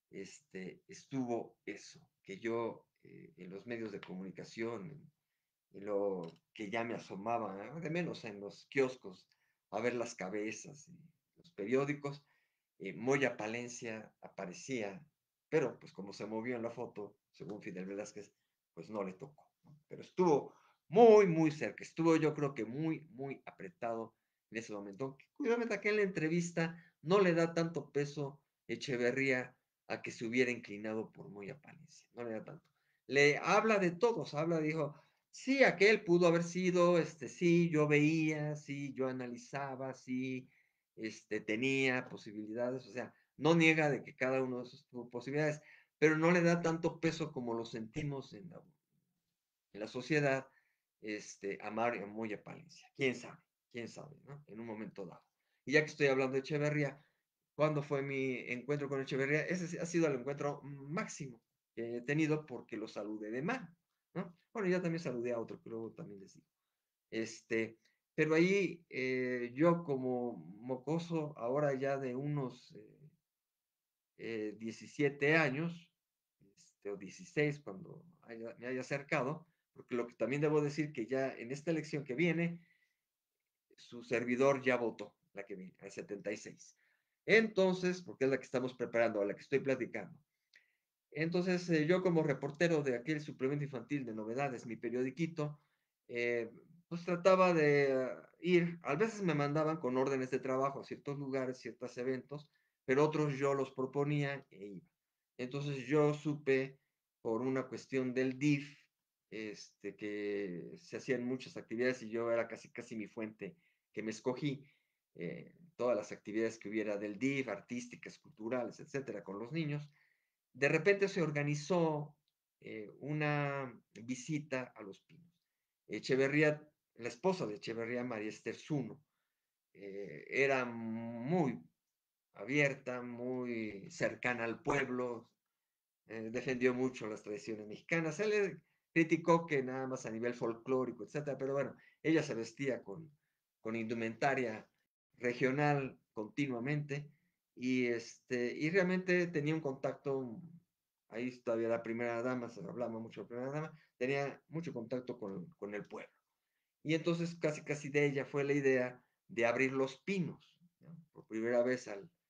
estuvo eso, que yo en los medios de comunicación, lo que ya me asomaba, de menos en los kioscos, a ver las cabezas y los periódicos, Moya Palencia aparecía, pero pues como se movió en la foto, según Fidel Velázquez, pues no le tocó, ¿no? Pero estuvo muy, muy cerca, estuvo yo creo que muy, muy apretado en ese momento. Curiosamente, aquí en la entrevista no le da tanto peso Echeverría a que se hubiera inclinado por Moya Palencia, no le da tanto. Le habla de todos, dijo, sí, aquel pudo haber sido, sí, yo veía, sí, yo analizaba, sí, tenía posibilidades, o sea, no niega de que cada uno de esos tuvo posibilidades, pero no le da tanto peso como lo sentimos en la sociedad, a Mario Moya Palencia. Quién sabe, ¿no? En un momento dado. Y ya que estoy hablando de Echeverría, ¿cuándo fue mi encuentro con Echeverría? Ese ha sido el encuentro máximo que he tenido porque lo saludé de mano, ¿no? Bueno, ya también saludé a otro, que luego también les digo. Este, pero ahí yo como mocoso, ahora ya de unos 17 años, o 16 cuando me haya acercado, porque lo que también debo decir que ya en esta elección que viene, su servidor ya votó, la que viene, el 76. Entonces, porque es la que estamos preparando, a la que estoy platicando. Entonces, yo como reportero de aquel suplemento infantil de novedades, mi periodiquito, pues trataba de ir, a veces me mandaban con órdenes de trabajo a ciertos lugares, ciertos eventos, pero otros yo los proponía e iba. Entonces yo supe por una cuestión del DIF, que se hacían muchas actividades y yo era casi casi mi fuente que me escogí, todas las actividades que hubiera del DIF, artísticas, culturales, etcétera, con los niños. De repente se organizó una visita a Los Pinos. Echeverría, la esposa de Echeverría, María Esther Zuno, era muy abierta, muy cercana al pueblo, defendió mucho las tradiciones mexicanas. Se le criticó que nada más a nivel folclórico, etcétera, pero bueno, ella se vestía con indumentaria regional continuamente y realmente tenía un contacto, ahí todavía la primera dama, se hablaba mucho de la primera dama, tenía mucho contacto con el pueblo. Y entonces casi casi de ella fue la idea de abrir Los Pinos, ¿no? Por primera vez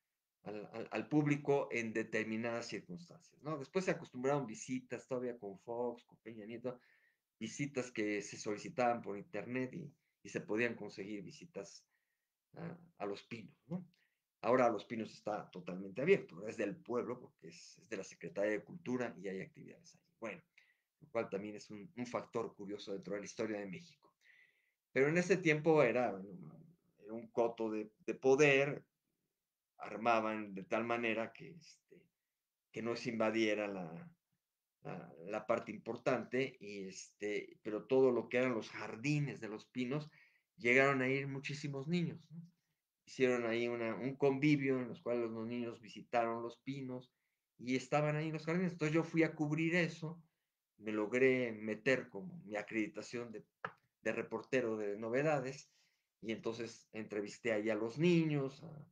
al público en determinadas circunstancias, ¿no? Después se acostumbraron visitas todavía con Fox, con Peña Nieto, visitas que se solicitaban por internet y se podían conseguir visitas a Los Pinos, ¿no? Ahora Los Pinos está totalmente abierto, es del pueblo porque es de la Secretaría de Cultura y hay actividades ahí. Bueno, lo cual también es un factor curioso dentro de la historia de México. Pero en ese tiempo era un coto de poder, armaban de tal manera que no se invadiera la parte importante, pero todo lo que eran los jardines de los pinos, llegaron a ir muchísimos niños, ¿no? Hicieron ahí un convivio en los cuales los niños visitaron los pinos y estaban ahí en los jardines. Entonces yo fui a cubrir eso, me logré meter como mi acreditación de reportero de novedades y entonces entrevisté ahí a los niños, a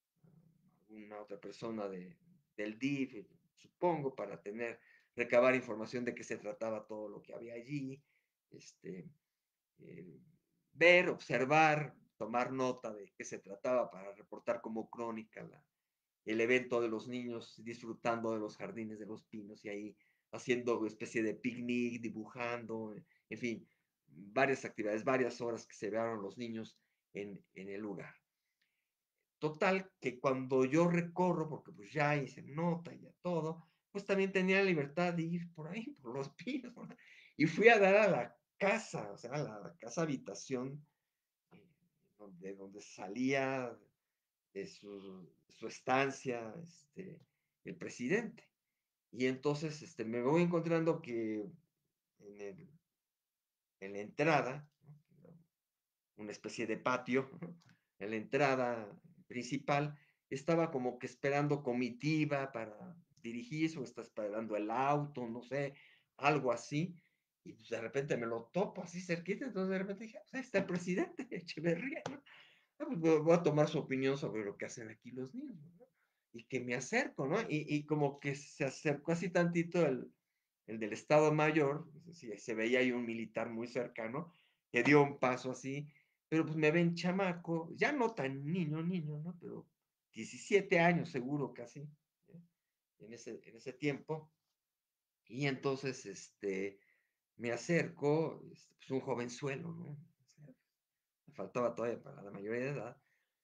una otra persona del DIF, supongo, para recabar información de qué se trataba todo lo que había allí, este, eh, ver, observar, tomar nota de qué se trataba para reportar como crónica el evento de los niños disfrutando de los jardines de los pinos y ahí haciendo especie de picnic, dibujando, en fin, varias actividades, varias horas que se vearon los niños en el lugar. Total, que cuando yo recorro, porque pues ya hice nota y ya todo, pues también tenía la libertad de ir por ahí, por los pinos, ¿verdad? Y fui a dar a la casa, o sea, a la casa habitación, eh, donde salía de su estancia, el presidente. Y entonces, me voy encontrando que en, el- en la entrada, ¿no? Una especie de patio, en la entrada principal, estaba como que esperando comitiva para dirigirse o está esperando el auto, no sé, algo así. Y pues de repente me lo topo así cerquita, entonces de repente dije, pues ahí está el presidente Echeverría, ¿no? Pues voy a tomar su opinión sobre lo que hacen aquí los niños, ¿no? Y que me acerco, ¿no? Y como que se acercó así tantito el del Estado Mayor, es decir, se veía ahí un militar muy cercano, que dio un paso así, pero pues me ven chamaco, ya no tan niño, niño, ¿no? Pero 17 años seguro casi, ¿eh? En ese tiempo. Y entonces, me acerco, pues un jovenzuelo, ¿no? O sea, me faltaba todavía para la mayoría de edad.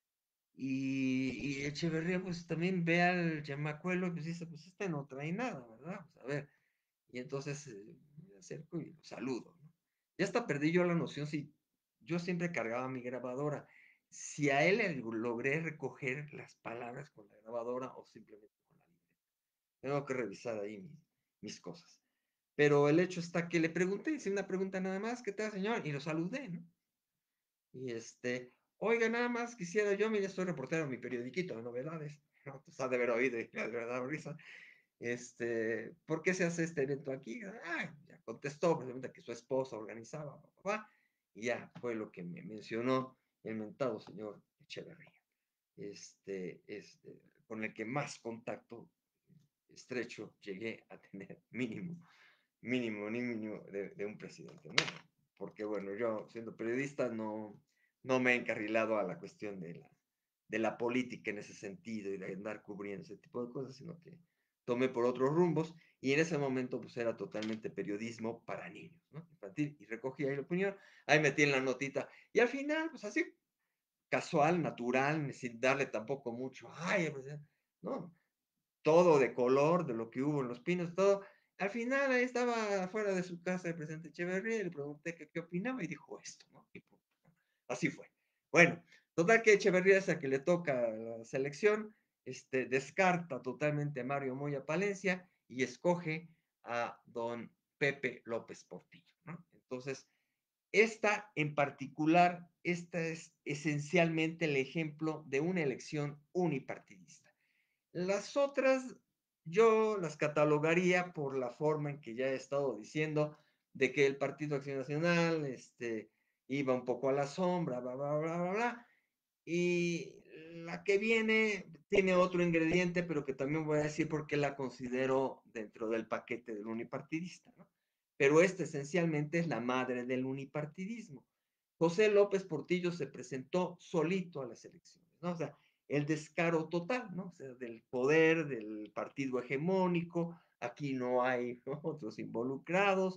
Y Echeverría, pues también ve al chamacuelo y pues dice, pues este no trae nada, ¿verdad? Pues a ver. Y entonces me acerco y lo saludo, ¿no? Ya hasta perdí yo la noción si yo siempre cargaba mi grabadora. Si a él le logré recoger las palabras con la grabadora o simplemente con la libreta. Tengo que revisar ahí mis cosas. Pero el hecho está que le pregunté, hice una pregunta nada más, ¿qué tal, señor? Y lo saludé, ¿no? Y oiga, nada más quisiera yo, mire, soy reportero en mi periodiquito de novedades, ¿no? Pues ha de haber oído y le ha de haber dado risa. ¿Por qué se hace este evento aquí? Ah, ya contestó, precisamente que su esposa organizaba, papá, y ya fue lo que me mencionó el mentado señor Echeverría, con el que más contacto estrecho llegué a tener, mínimo de un presidente, ¿no? Porque bueno, yo siendo periodista no me he encarrilado a la cuestión de la política en ese sentido y de andar cubriendo ese tipo de cosas, sino que tomé por otros rumbos y en ese momento pues era totalmente periodismo para niños, ¿no? Infantil, y recogí ahí la opinión, ahí metí en la notita y al final pues así, casual, natural, sin darle tampoco mucho, ay, pues, no, todo de color, de lo que hubo en Los Pinos, todo. Al final ahí estaba fuera de su casa el presidente Echeverría y le pregunté qué opinaba y dijo esto, ¿no? Y punto. Así fue. Bueno, total que Echeverría es a que le toca la selección, descarta totalmente a Mario Moya Palencia y escoge a don Pepe López Portillo, ¿no? Entonces, esta en particular, esta es esencialmente el ejemplo de una elección unipartidista. Las otras yo las catalogaría por la forma en que ya he estado diciendo, de que el Partido Acción Nacional, iba un poco a la sombra, bla, bla, bla, bla, bla. Y la que viene tiene otro ingrediente, pero que también voy a decir por qué la considero dentro del paquete del unipartidista, ¿no? Pero esta esencialmente es la madre del unipartidismo. José López Portillo se presentó solito a las elecciones, ¿no? O sea, el descaro total, ¿no? O sea, del poder, del partido hegemónico, aquí no hay, ¿no?, otros involucrados,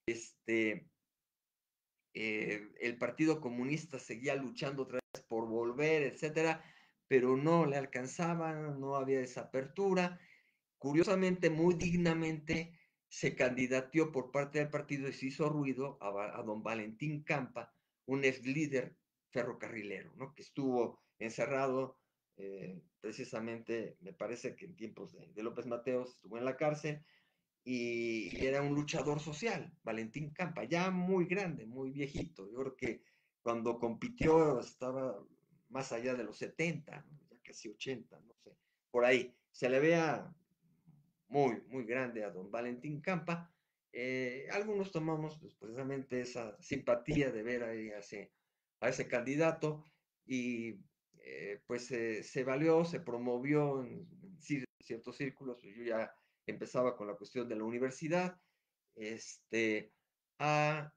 el Partido Comunista seguía luchando otra vez por volver, etcétera, pero no le alcanzaba, no había esa apertura. Curiosamente, muy dignamente, se candidateó por parte del partido y se hizo ruido a don Valentín Campa, un ex líder ferrocarrilero, ¿no? Que estuvo encerrado, precisamente, me parece que en tiempos de López Mateos, estuvo en la cárcel y era un luchador social, Valentín Campa, ya muy grande, muy viejito. Yo creo que cuando compitió estaba más allá de los 70, ¿no? Ya casi 80, no sé, por ahí. Se le vea muy, muy grande a don Valentín Campa. Algunos tomamos pues, precisamente esa simpatía de ver ahí a ese candidato y pues se valió, se promovió en ciertos círculos. Pues, yo ya empezaba con la cuestión de la universidad, este, a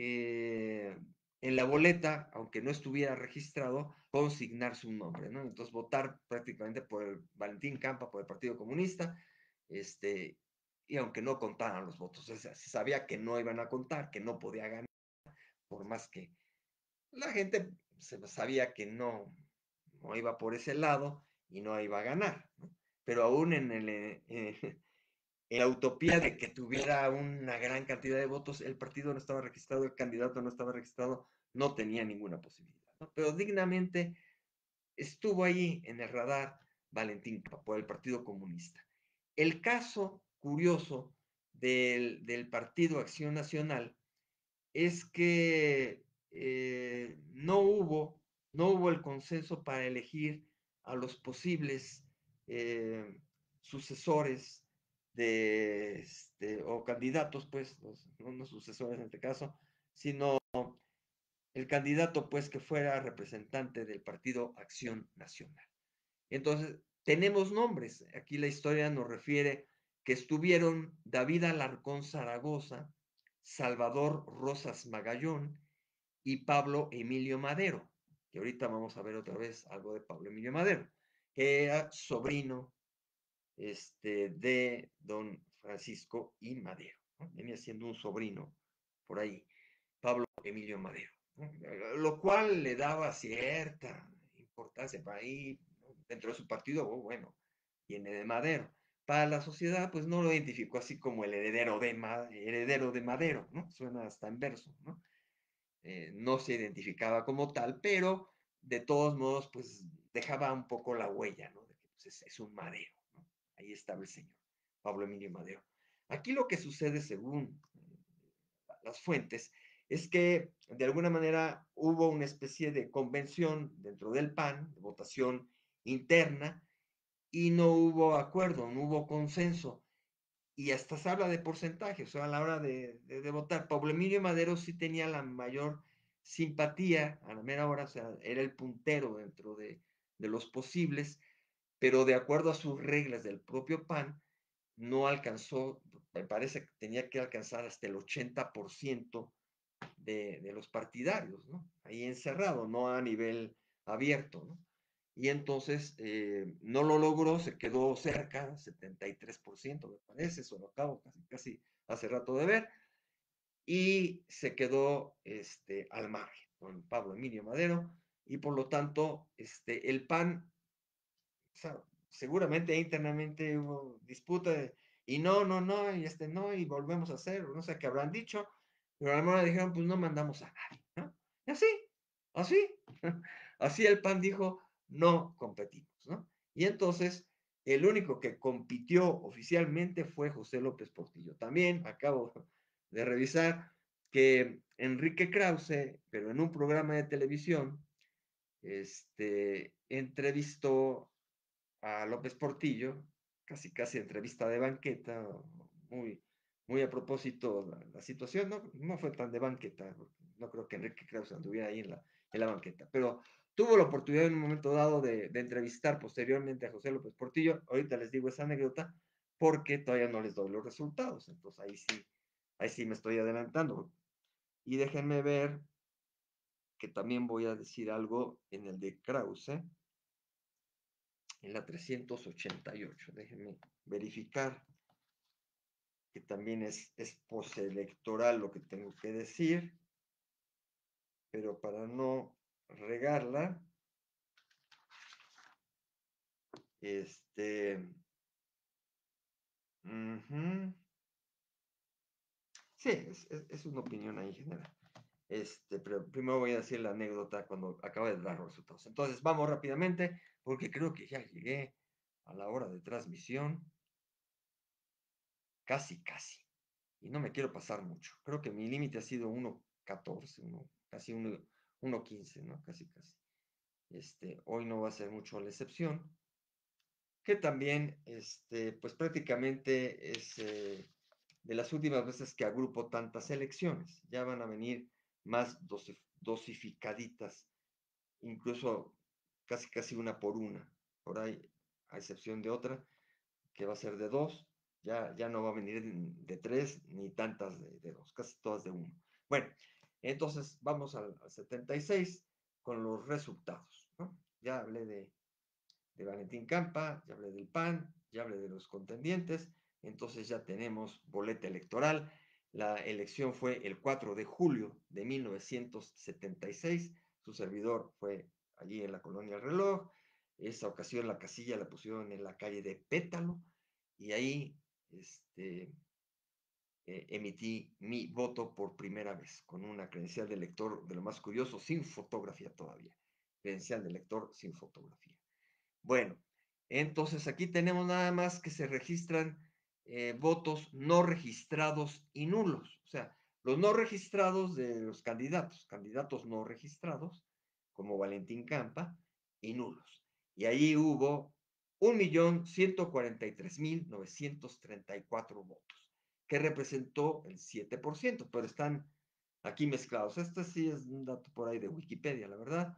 en la boleta, aunque no estuviera registrado, consignar su nombre, ¿no? Entonces votar prácticamente por el Valentín Campa, por el Partido Comunista, este, y aunque no contaran los votos, se sabía que no iban a contar, que no podía ganar, por más que la gente sabía que no iba por ese lado y no iba a ganar, ¿no? Pero aún en la utopía de que tuviera una gran cantidad de votos, el partido no estaba registrado, el candidato no estaba registrado, no tenía ninguna posibilidad, ¿no? Pero dignamente estuvo ahí en el radar Valentín por el Partido Comunista. El caso curioso del Partido Acción Nacional es que no hubo el consenso para elegir a los posibles eh, sucesores o candidatos, pues, no sucesores en este caso, sino el candidato, pues, que fuera representante del Partido Acción Nacional. Entonces, tenemos nombres. Aquí la historia nos refiere que estuvieron David Alarcón Zaragoza, Salvador Rosas Magallón y Pablo Emilio Madero, que ahorita vamos a ver otra vez algo de Pablo Emilio Madero, que era sobrino de don Francisco y Madero, ¿no? Venía siendo un sobrino por ahí, Pablo Emilio Madero, ¿no? Lo cual le daba cierta importancia para ahí, ¿no? Dentro de su partido, bueno, viene de Madero. Para la sociedad, pues no lo identificó así como el heredero de Madero, ¿no? Suena hasta en verso, ¿no? No se identificaba como tal, pero de todos modos, pues dejaba un poco la huella, ¿no? De que pues, es un Madero, ¿no? Ahí estaba el señor, Pablo Emilio Madero. Aquí lo que sucede, según las fuentes, es que de alguna manera hubo una especie de convención dentro del PAN, de votación interna, y no hubo acuerdo, no hubo consenso. Y hasta se habla de porcentajes, o sea, a la hora de votar. Pablo Emilio Madero sí tenía la mayor simpatía a la mera hora, o sea, era el puntero dentro de los posibles, pero de acuerdo a sus reglas del propio PAN, no alcanzó, me parece que tenía que alcanzar hasta el 80% de los partidarios, ¿no? Ahí encerrado, no a nivel abierto, ¿no? Y entonces no lo logró, se quedó cerca, 73% me parece, eso lo acabo casi hace rato de ver, y se quedó al margen con Pablo Emilio Madero, y por lo tanto el PAN, o sea, seguramente internamente hubo disputa, y no, y no, y volvemos a hacer, no sé qué habrán dicho, pero a la hora dijeron, pues no mandamos a nadie, ¿no? Y así, así el PAN dijo, no competimos, ¿no? Y entonces, el único que compitió oficialmente fue José López Portillo. También acabo de revisar que Enrique Krause, pero en un programa de televisión, entrevistó a López Portillo, casi entrevista de banqueta, muy, muy a propósito la situación, no fue tan de banqueta, no creo que Enrique Krause anduviera ahí en la banqueta, pero tuvo la oportunidad en un momento dado de entrevistar posteriormente a José López Portillo. Ahorita les digo esa anécdota porque todavía no les doy los resultados, entonces ahí sí me estoy adelantando. Y déjenme ver que también voy a decir algo en el de Krause, en la 388. Déjenme verificar que también es postelectoral lo que tengo que decir, pero para no regarla, este, sí, es una opinión ahí general. Pero primero voy a decir la anécdota cuando acabe de dar los resultados. Entonces, vamos rápidamente, porque creo que ya llegué a la hora de transmisión. casi, casi. Y no me quiero pasar mucho. Creo que mi límite ha sido 1.14, casi 1.15, ¿no? Casi, casi. Hoy no va a ser mucho la excepción, que también, pues prácticamente es de las últimas veces que agrupo tantas elecciones. Ya van a venir más dosificaditas, incluso casi, casi una por una, por ahí, a excepción de otra, que va a ser de dos, ya no va a venir de tres, ni tantas de dos, casi todas de uno. Bueno, entonces vamos al 76 con los resultados, ¿no? Ya hablé de Valentín Campa, ya hablé del PAN, ya hablé de los contendientes, entonces ya tenemos boleta electoral. La elección fue el 4 de julio de 1976, su servidor fue allí en la colonia El Reloj, esa ocasión la casilla la pusieron en la calle de Pétalo, y ahí emití mi voto por primera vez, con una credencial de lector de lo más curioso, sin fotografía todavía, credencial de lector sin fotografía. Bueno, entonces aquí tenemos nada más que se registran votos no registrados y nulos. O sea, los no registrados de los candidatos no registrados, como Valentín Campa, y nulos. Y ahí hubo 1.143.934 votos, que representó el 7%, pero están aquí mezclados. Este sí es un dato por ahí de Wikipedia, la verdad.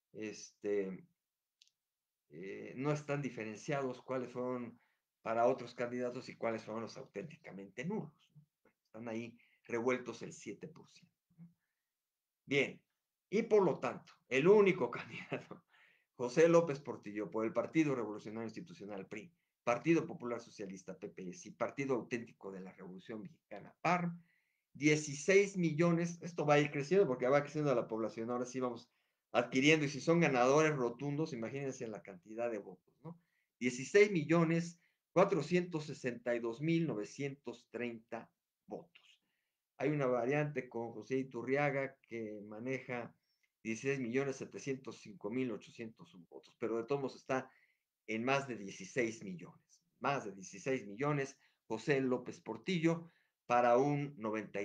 No están diferenciados cuáles fueron para otros candidatos y cuáles fueron los auténticamente nulos, ¿no? Están ahí revueltos el 7%. Bien, y por lo tanto, el único candidato, José López Portillo, por el Partido Revolucionario Institucional PRI, Partido Popular Socialista PPS y Partido Auténtico de la Revolución Mexicana PAR, 16 millones, esto va a ir creciendo porque va creciendo la población, ahora sí vamos adquiriendo, y si son ganadores rotundos, imagínense la cantidad de votos, ¿no? 16 millones 462 mil 930 votos. Hay una variante con José Iturriaga que maneja 16.705.800 votos, pero de todos modos está en más de 16 millones. Más de 16 millones, José López Portillo, para un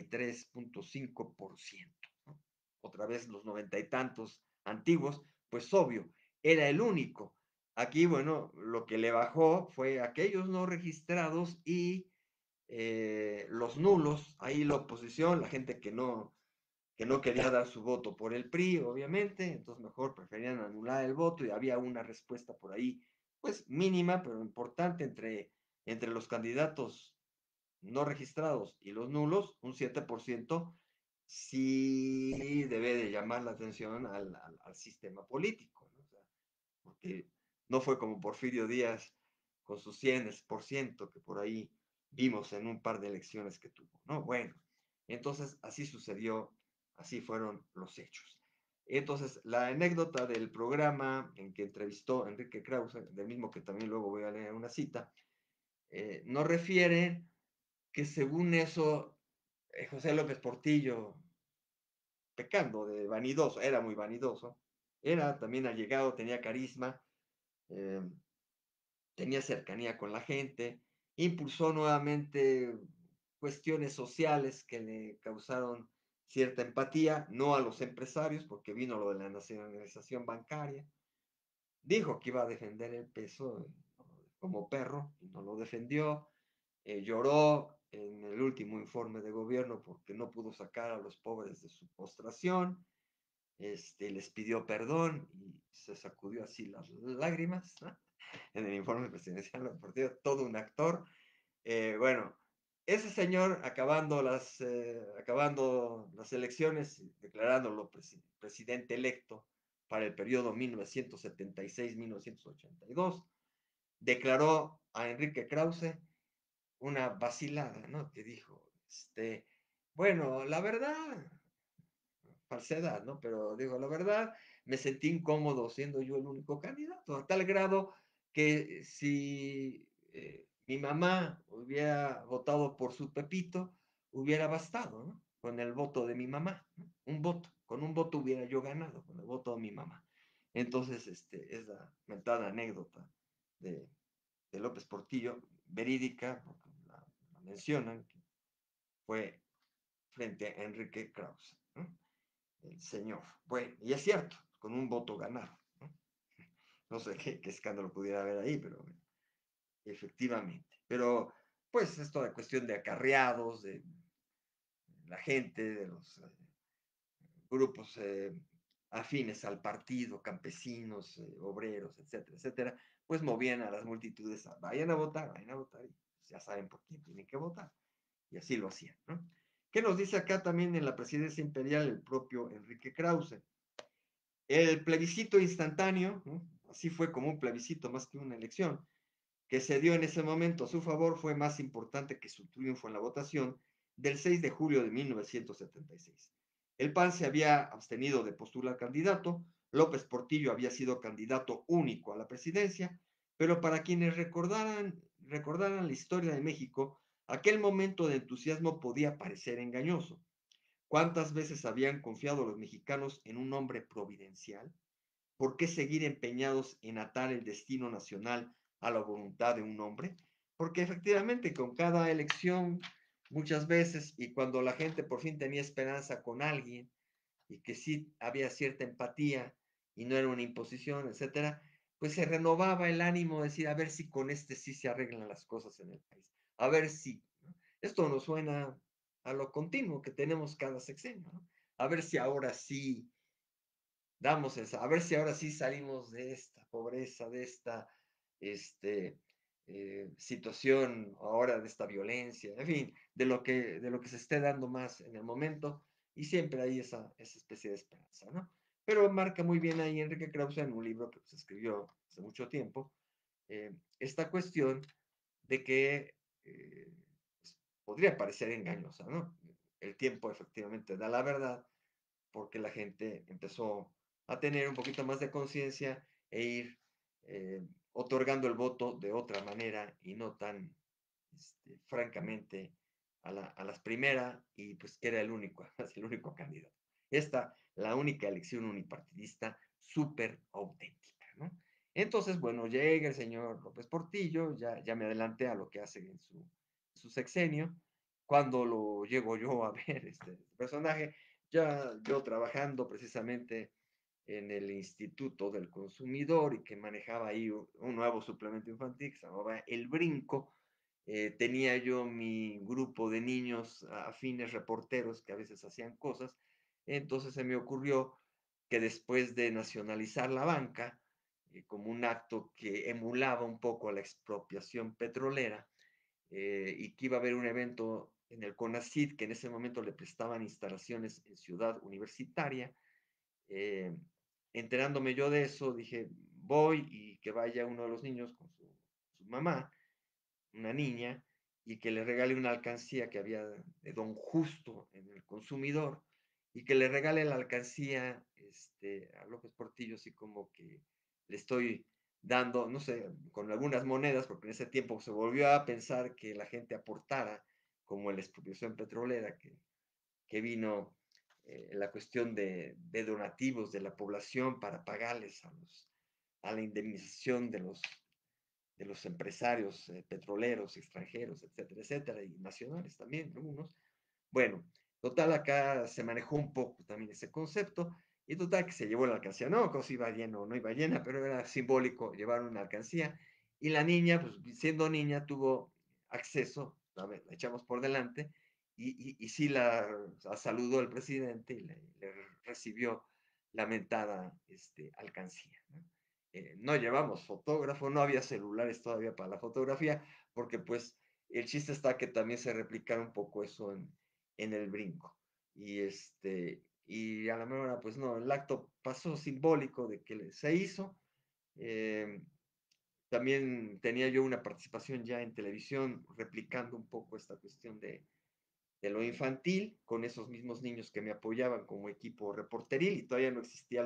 93.5%. ¿No? Otra vez los 90 y tantos antiguos, pues obvio, era el único. Aquí, bueno, lo que le bajó fue aquellos no registrados y los nulos, ahí la oposición, la gente que no quería dar su voto por el PRI, obviamente, entonces mejor preferían anular el voto y había una respuesta por ahí, pues mínima, pero importante entre los candidatos no registrados y los nulos, un 7%, sí debe de llamar la atención al sistema político, ¿no? O sea, porque no fue como Porfirio Díaz con sus 100% que por ahí vimos en un par de elecciones que tuvo, ¿no? Bueno, entonces así sucedió, así fueron los hechos. Entonces, la anécdota del programa en que entrevistó Enrique Krause, del mismo que también luego voy a leer una cita, nos refiere que según eso, José López Portillo, pecando de vanidoso, era muy vanidoso, era también allegado, tenía carisma, eh, tenía cercanía con la gente, impulsó nuevamente cuestiones sociales que le causaron cierta empatía, no a los empresarios, porque vino lo de la nacionalización bancaria. Dijo que iba a defender el peso como perro y no lo defendió. Lloró en el último informe de gobierno porque no pudo sacar a los pobres de su postración. Les pidió perdón y se sacudió así las lágrimas, ¿no? En el informe presidencial del partido, todo un actor. Bueno, ese señor acabando las elecciones, declarándolo presidente electo para el periodo 1976-1982, declaró a Enrique Krause una vacilada, ¿no? Que dijo, bueno, la verdad, falsedad, ¿no? Pero digo, la verdad, me sentí incómodo siendo yo el único candidato, a tal grado que si mi mamá hubiera votado por su Pepito, hubiera bastado, ¿no? Con el voto de mi mamá, ¿no? Un voto, con un voto hubiera yo ganado, con el voto de mi mamá. Entonces, es la mentada anécdota de, de López Portillo, verídica, porque la mencionan que fue frente a Enrique Krause, ¿no? El señor. Bueno, y es cierto, con un voto ganado. No, no sé qué escándalo pudiera haber ahí, pero efectivamente. Pero, pues, es toda cuestión de acarreados, de la gente, de los grupos afines al partido, campesinos, obreros, etcétera, etcétera, pues movían a las multitudes a vayan a votar, y pues ya saben por quién tienen que votar. Y así lo hacían, ¿no? ¿Qué nos dice acá también en la presidencia imperial el propio Enrique Krause? El plebiscito instantáneo, ¿no? Así fue como un plebiscito más que una elección, que se dio en ese momento a su favor fue más importante que su triunfo en la votación del 6 de julio de 1976. El PAN se había abstenido de postular candidato, López Portillo había sido candidato único a la presidencia, pero para quienes recordaran la historia de México, aquel momento de entusiasmo podía parecer engañoso. ¿Cuántas veces habían confiado los mexicanos en un hombre providencial? ¿Por qué seguir empeñados en atar el destino nacional a la voluntad de un hombre? Porque efectivamente con cada elección, muchas veces, y cuando la gente por fin tenía esperanza con alguien, y que sí había cierta empatía, y no era una imposición, etcétera, pues se renovaba el ánimo de decir, a ver si con este sí se arreglan las cosas en el país, a ver si, ¿no? Esto nos suena a lo continuo que tenemos cada sexenio, ¿no? A ver si ahora sí damos esa, a ver si ahora sí salimos de esta pobreza, de esta este, situación, ahora de esta violencia, en fin, de lo que se esté dando más en el momento, y siempre hay esa especie de esperanza, ¿no? Pero marca muy bien ahí Enrique Krause en un libro que pues, escribió hace mucho tiempo, esta cuestión de que pues, podría parecer engañosa, ¿no? El tiempo efectivamente da la verdad, porque la gente empezó a tener un poquito más de conciencia e ir eh, otorgando el voto de otra manera y no tan francamente a las primeras y pues que era el único, el único candidato. Esta, la única elección unipartidista súper auténtica, ¿no? Entonces, bueno, llega el señor López Portillo, ya me adelanté a lo que hace en su sexenio, cuando lo llego yo a ver este personaje, ya yo trabajando precisamente en el Instituto del Consumidor y que manejaba ahí un nuevo suplemento infantil que se llamaba El Brinco, tenía yo mi grupo de niños afines reporteros que a veces hacían cosas, entonces se me ocurrió que después de nacionalizar la banca, como un acto que emulaba un poco a la expropiación petrolera, y que iba a haber un evento en el CONACYT, que en ese momento le prestaban instalaciones en Ciudad Universitaria. Eh, Enterándome yo de eso, dije, voy y que vaya uno de los niños con su mamá, una niña, y que le regale una alcancía que había de Don Justo en el consumidor, y que le regale la alcancía a López Portillo, así como que le estoy dando, no sé, con algunas monedas, porque en ese tiempo se volvió a pensar que la gente aportara, como en la expropiación petrolera, que vino la cuestión de donativos de la población para pagarles a la indemnización de los empresarios petroleros extranjeros, etcétera, etcétera, y nacionales también, algunos. Bueno, total, acá se manejó un poco también ese concepto, y total que se llevó la alcancía. No, cosa iba llena o no iba llena, pero era simbólico llevar una alcancía, y la niña, pues siendo niña, tuvo acceso, a ver, la echamos por delante, y sí la saludó el presidente y le recibió la mentada alcancía, ¿no? No llevamos fotógrafo, no había celulares todavía para la fotografía, porque pues el chiste está que también se replicara un poco eso en el brinco. Y a la mejor hora, pues no, el acto pasó simbólico de que se hizo. eh, También tenía yo una participación ya en televisión replicando un poco esta cuestión de lo infantil, con esos mismos niños que me apoyaban como equipo reporteril, y todavía no existía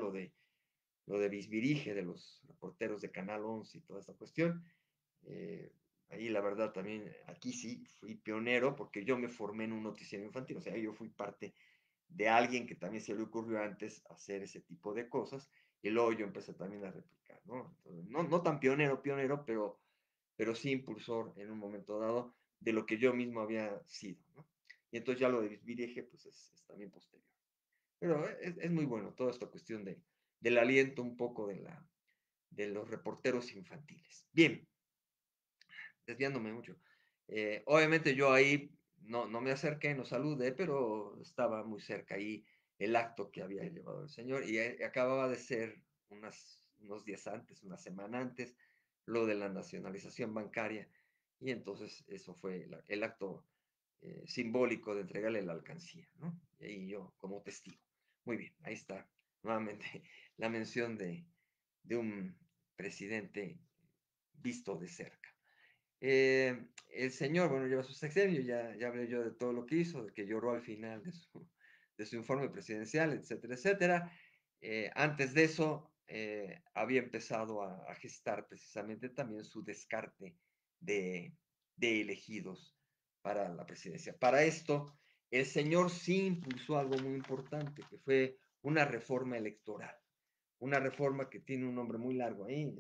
lo de Bisbirige, de los reporteros de Canal 11 y toda esta cuestión. Eh, Ahí la verdad también, aquí sí, fui pionero porque yo me formé en un noticiero infantil, o sea, yo fui parte de alguien que también se le ocurrió antes hacer ese tipo de cosas, y luego yo empecé también a replicar, ¿no? Entonces, no tan pionero, pero sí impulsor en un momento dado, de lo que yo mismo había sido, ¿no? Y entonces ya lo de Viriege, pues es también posterior. Pero es muy bueno toda esta cuestión del aliento un poco de los reporteros infantiles. Bien, desviándome mucho. Obviamente yo ahí no me acerqué, no saludé, pero estaba muy cerca ahí el acto que había llevado el señor y acababa de ser unos días antes, una semana antes, lo de la nacionalización bancaria y entonces eso fue el acto simbólico de entregarle la alcancía, ¿no? Y ahí yo como testigo. Muy bien, ahí está nuevamente la mención de un presidente visto de cerca. El señor, bueno, lleva su sexenio, ya hablé yo de todo lo que hizo, de que lloró al final de su informe presidencial, etcétera, etcétera. Antes de eso, había empezado a gestar precisamente también su descarte de, de elegidos para la presidencia. Para esto, el señor sí impulsó algo muy importante, que fue una reforma electoral. Una reforma que tiene un nombre muy largo ahí,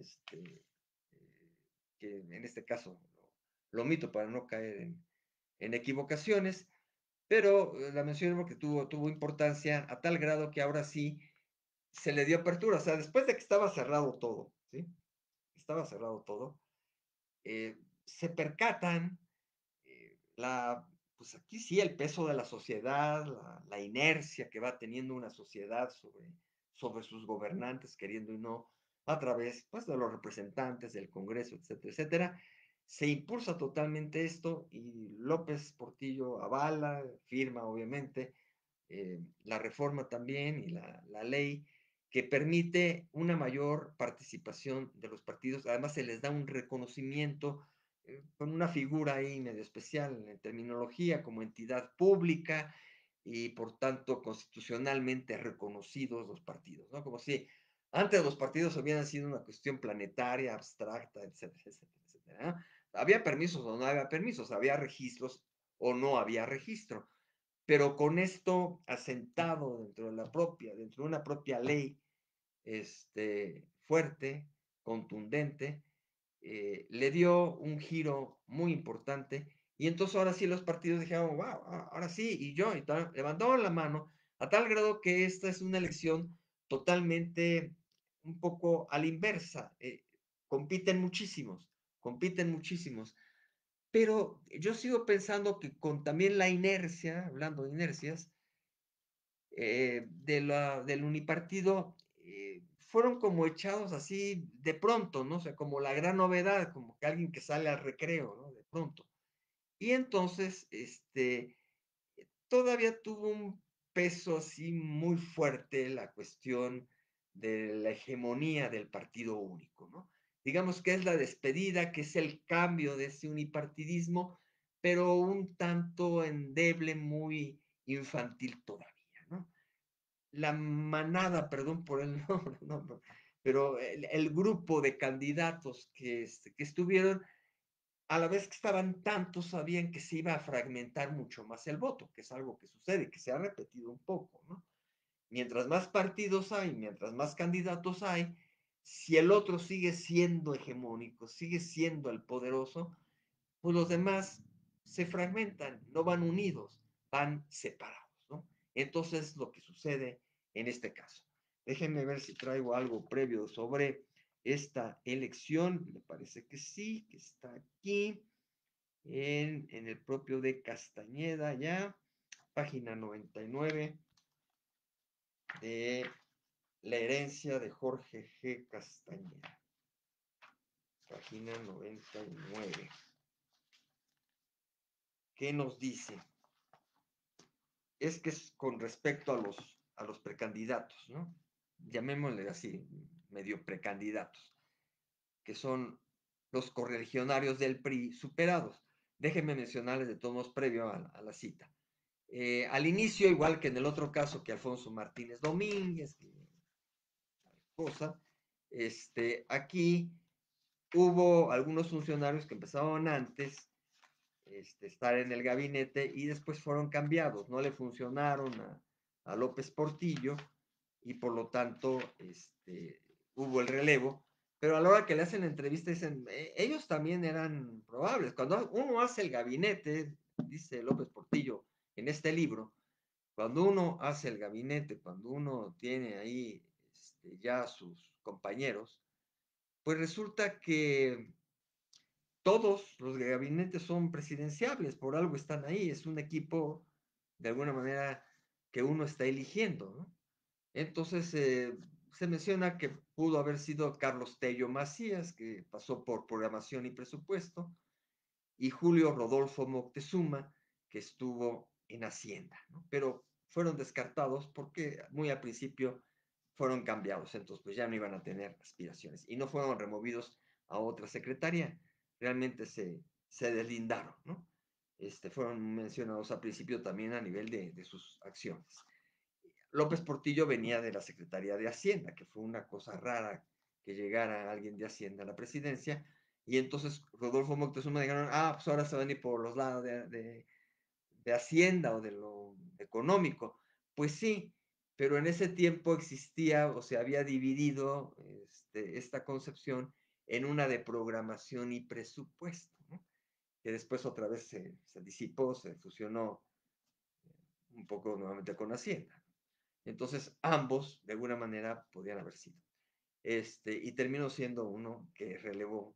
que en este caso lo omito para no caer en equivocaciones, pero la menciono porque tuvo importancia a tal grado que ahora sí se le dio apertura, o sea, después de que estaba cerrado todo, ¿sí? Estaba cerrado todo, se percatan pues aquí sí, el peso de la sociedad, la inercia que va teniendo una sociedad sobre sus gobernantes, queriendo y no, a través pues, de los representantes del Congreso, etcétera, etcétera. Se impulsa totalmente esto y López Portillo avala, firma obviamente, la reforma también y la ley que permite una mayor participación de los partidos. Además, se les da un reconocimiento con una figura ahí medio especial en terminología como entidad pública y por tanto constitucionalmente reconocidos los partidos, ¿no? Como si antes los partidos hubieran sido una cuestión planetaria, abstracta, etcétera, etcétera, etcétera, ¿no? Había permisos o no había permisos, había registros o no había registro, pero con esto asentado dentro de una propia ley fuerte, contundente, le dio un giro muy importante y entonces ahora sí los partidos dijeron, wow, ahora sí, y yo, y tal, levantaron la mano a tal grado que esta es una elección totalmente un poco a la inversa. Compiten muchísimos, pero yo sigo pensando que con también la inercia, hablando de inercias, del unipartido, fueron como echados así de pronto, ¿no? O sea, como la gran novedad, como que alguien que sale al recreo, ¿no? De pronto. Y entonces, todavía tuvo un peso así muy fuerte la cuestión de la hegemonía del partido único, ¿no? Digamos que es la despedida, que es el cambio de ese unipartidismo, pero un tanto endeble, muy infantil todavía, ¿no? La manada, perdón por el nombre, no, pero el grupo de candidatos que estuvieron, a la vez que estaban tantos, sabían que se iba a fragmentar mucho más el voto, que es algo que sucede, que se ha repetido un poco, ¿no? Mientras más partidos hay, mientras más candidatos hay, si el otro sigue siendo hegemónico, sigue siendo el poderoso, pues los demás se fragmentan, no van unidos, van separados, ¿no? Entonces, lo que sucede en este caso. Déjenme ver si traigo algo previo sobre esta elección. Me parece que sí, que está aquí en el propio de Castañeda, ya, página 99 de La herencia de Jorge G. Castañeda. Página 99. ¿Qué nos dice? Es que es con respecto a los precandidatos, ¿no? Llamémosle así, medio precandidatos, que son los correligionarios del PRI superados. Déjenme mencionarles de todos modos previo a la cita. Al inicio, igual que en el otro caso que Alfonso Martínez Domínguez, cosa, aquí hubo algunos funcionarios que empezaron antes estar en el gabinete y después fueron cambiados, no le funcionaron a López Portillo y por lo tanto hubo el relevo, pero a la hora que le hacen la entrevista dicen, ellos también eran probables. Cuando uno hace el gabinete, dice López Portillo en este libro, cuando uno hace el gabinete, cuando uno tiene ahí ya sus compañeros, pues resulta que todos los gabinetes son presidenciables, por algo están ahí, es un equipo de alguna manera que uno está eligiendo, ¿no? Entonces, se menciona que pudo haber sido Carlos Tello Macías, que pasó por programación y presupuesto, y Julio Rodolfo Moctezuma, que estuvo en Hacienda, ¿no? Pero fueron descartados porque muy al principio fueron cambiados, entonces pues ya no iban a tener aspiraciones y no fueron removidos a otra secretaría, realmente se deslindaron, ¿no? Fueron mencionados al principio también a nivel de sus acciones. López Portillo venía de la Secretaría de Hacienda, que fue una cosa rara que llegara alguien de Hacienda a la presidencia, y entonces Rodolfo Moctezuma dijeron, pues ahora se van a ir por los lados de Hacienda o de lo económico. Pues sí, pero en ese tiempo existía o se había dividido esta concepción en una de programación y presupuesto, ¿no? Que después otra vez se disipó, se fusionó un poco nuevamente con Hacienda. Entonces, ambos, de alguna manera, podían haber sido. Y terminó siendo uno que relevó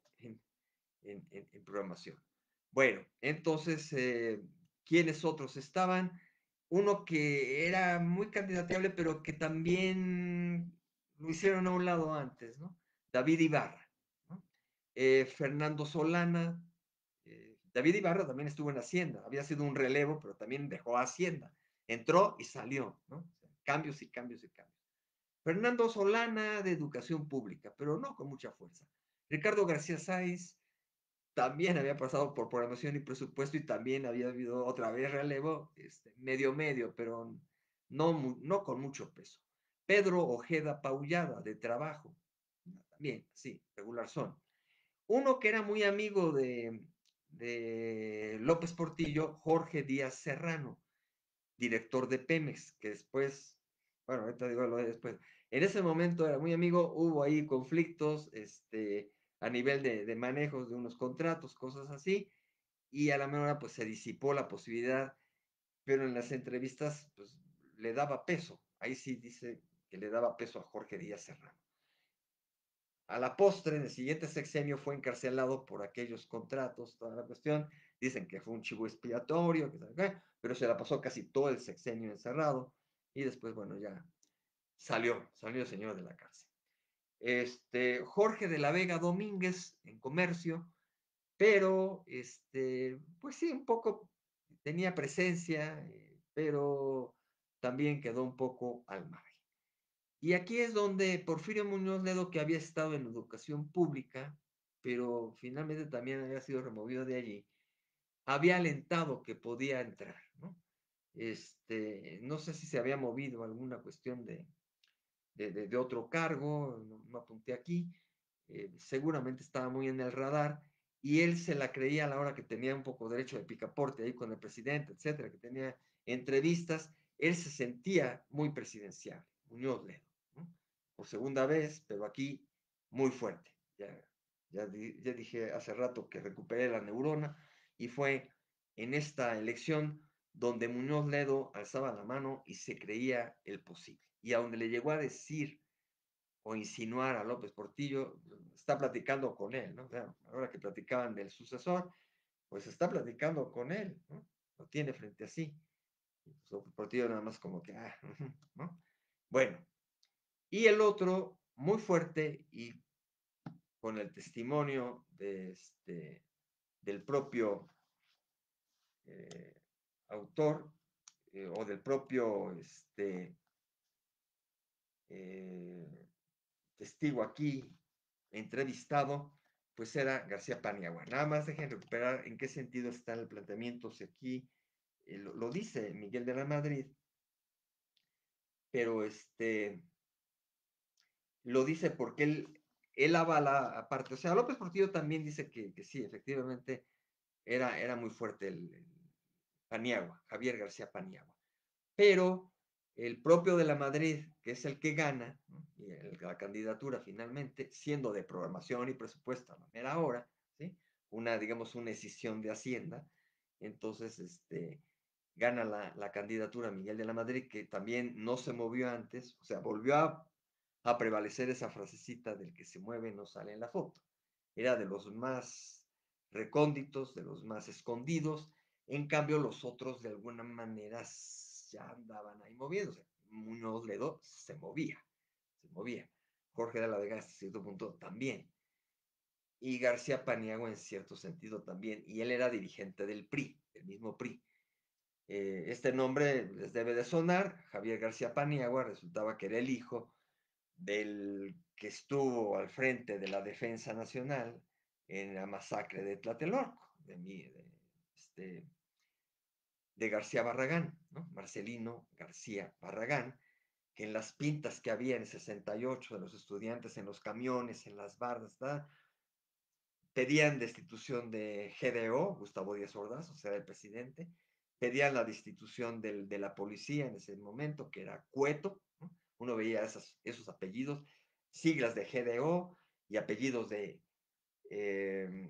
en programación. Bueno, entonces, ¿quiénes otros estaban? Uno que era muy candidateable, pero que también lo hicieron a un lado antes, ¿no? David Ibarra, ¿no? Fernando Solana. David Ibarra también estuvo en Hacienda, había sido un relevo, pero también dejó Hacienda. Entró y salió, ¿no? O sea, cambios y cambios y cambios. Fernando Solana de Educación Pública, pero no con mucha fuerza. Ricardo García Sáiz también había pasado por programación y presupuesto y también había habido otra vez relevo, medio, pero no con mucho peso. Pedro Ojeda Paullada, de Trabajo, también, sí, regular son. Uno que era muy amigo de López Portillo, Jorge Díaz Serrano, director de Pemex, que después, bueno, ahorita digo lo de después, en ese momento era muy amigo, hubo ahí conflictos, a nivel de manejos de unos contratos, cosas así, y a la menor hora pues se disipó la posibilidad, pero en las entrevistas pues le daba peso, ahí sí dice que le daba peso a Jorge Díaz Serrano. A la postre, en el siguiente sexenio fue encarcelado por aquellos contratos, toda la cuestión. Dicen que fue un chivo expiatorio, pero se la pasó casi todo el sexenio encerrado y después, bueno, ya salió el señor de la cárcel. Jorge de la Vega Domínguez en comercio, pero, pues sí, un poco tenía presencia, pero también quedó un poco al margen. Y aquí es donde Porfirio Muñoz Ledo, que había estado en educación pública, pero finalmente también había sido removido de allí, había alentado que podía entrar, ¿no? No sé si se había movido alguna cuestión de otro cargo, no apunté aquí, seguramente estaba muy en el radar, y él se la creía a la hora que tenía un poco derecho de picaporte ahí con el presidente, etcétera, que tenía entrevistas, él se sentía muy presidencial, Muñoz Ledo, ¿no? Por segunda vez, pero aquí muy fuerte. Ya dije hace rato que recuperé la neurona y fue en esta elección donde Muñoz Ledo alzaba la mano y se creía el posible. Y a donde le llegó a decir o insinuar a López Portillo, está platicando con él, ¿no? O sea, ahora que platicaban del sucesor, pues está platicando con él, ¿no? Lo tiene frente a sí. Pues López Portillo nada más como que, ¿no? Bueno, y el otro, muy fuerte y con el testimonio del propio eh, autor o del propio eh, testigo aquí entrevistado, pues era García Paniagua. Nada más dejen recuperar en qué sentido está el planteamiento, si aquí lo dice Miguel de la Madrid, pero lo dice porque él avala aparte, o sea, López Portillo también dice que sí, efectivamente era muy fuerte el Paniagua, Javier García Paniagua, pero El propio de la Madrid, que es el que gana, ¿no? Y la candidatura finalmente, siendo de programación y presupuesto a la mera hora, ¿sí? Una, digamos, una escisión de Hacienda. Entonces, gana la candidatura Miguel de la Madrid, que también no se movió antes, o sea, volvió a prevalecer esa frasecita del que se mueve no sale en la foto. Era de los más recónditos, de los más escondidos. En cambio, los otros de alguna manera ya andaban ahí moviéndose. Muñoz Ledo se movía, se movía. Jorge de la Vega hasta cierto punto también. Y García Paniagua en cierto sentido también. Y él era dirigente del PRI, el mismo PRI. Este nombre les debe de sonar. Javier García Paniagua resultaba que era el hijo del que estuvo al frente de la defensa nacional en la masacre de Tlatelolco, este, de García Barragán, ¿no? Marcelino García Barragán, que en las pintas que había en el 68 de los estudiantes en los camiones, en las bardas, ¿verdad? Pedían destitución de GDO, Gustavo Díaz Ordaz, o sea, del presidente, pedían la destitución de la policía en ese momento, que era Cueto, ¿no? Uno veía esos apellidos, siglas de GDO y apellidos de eh,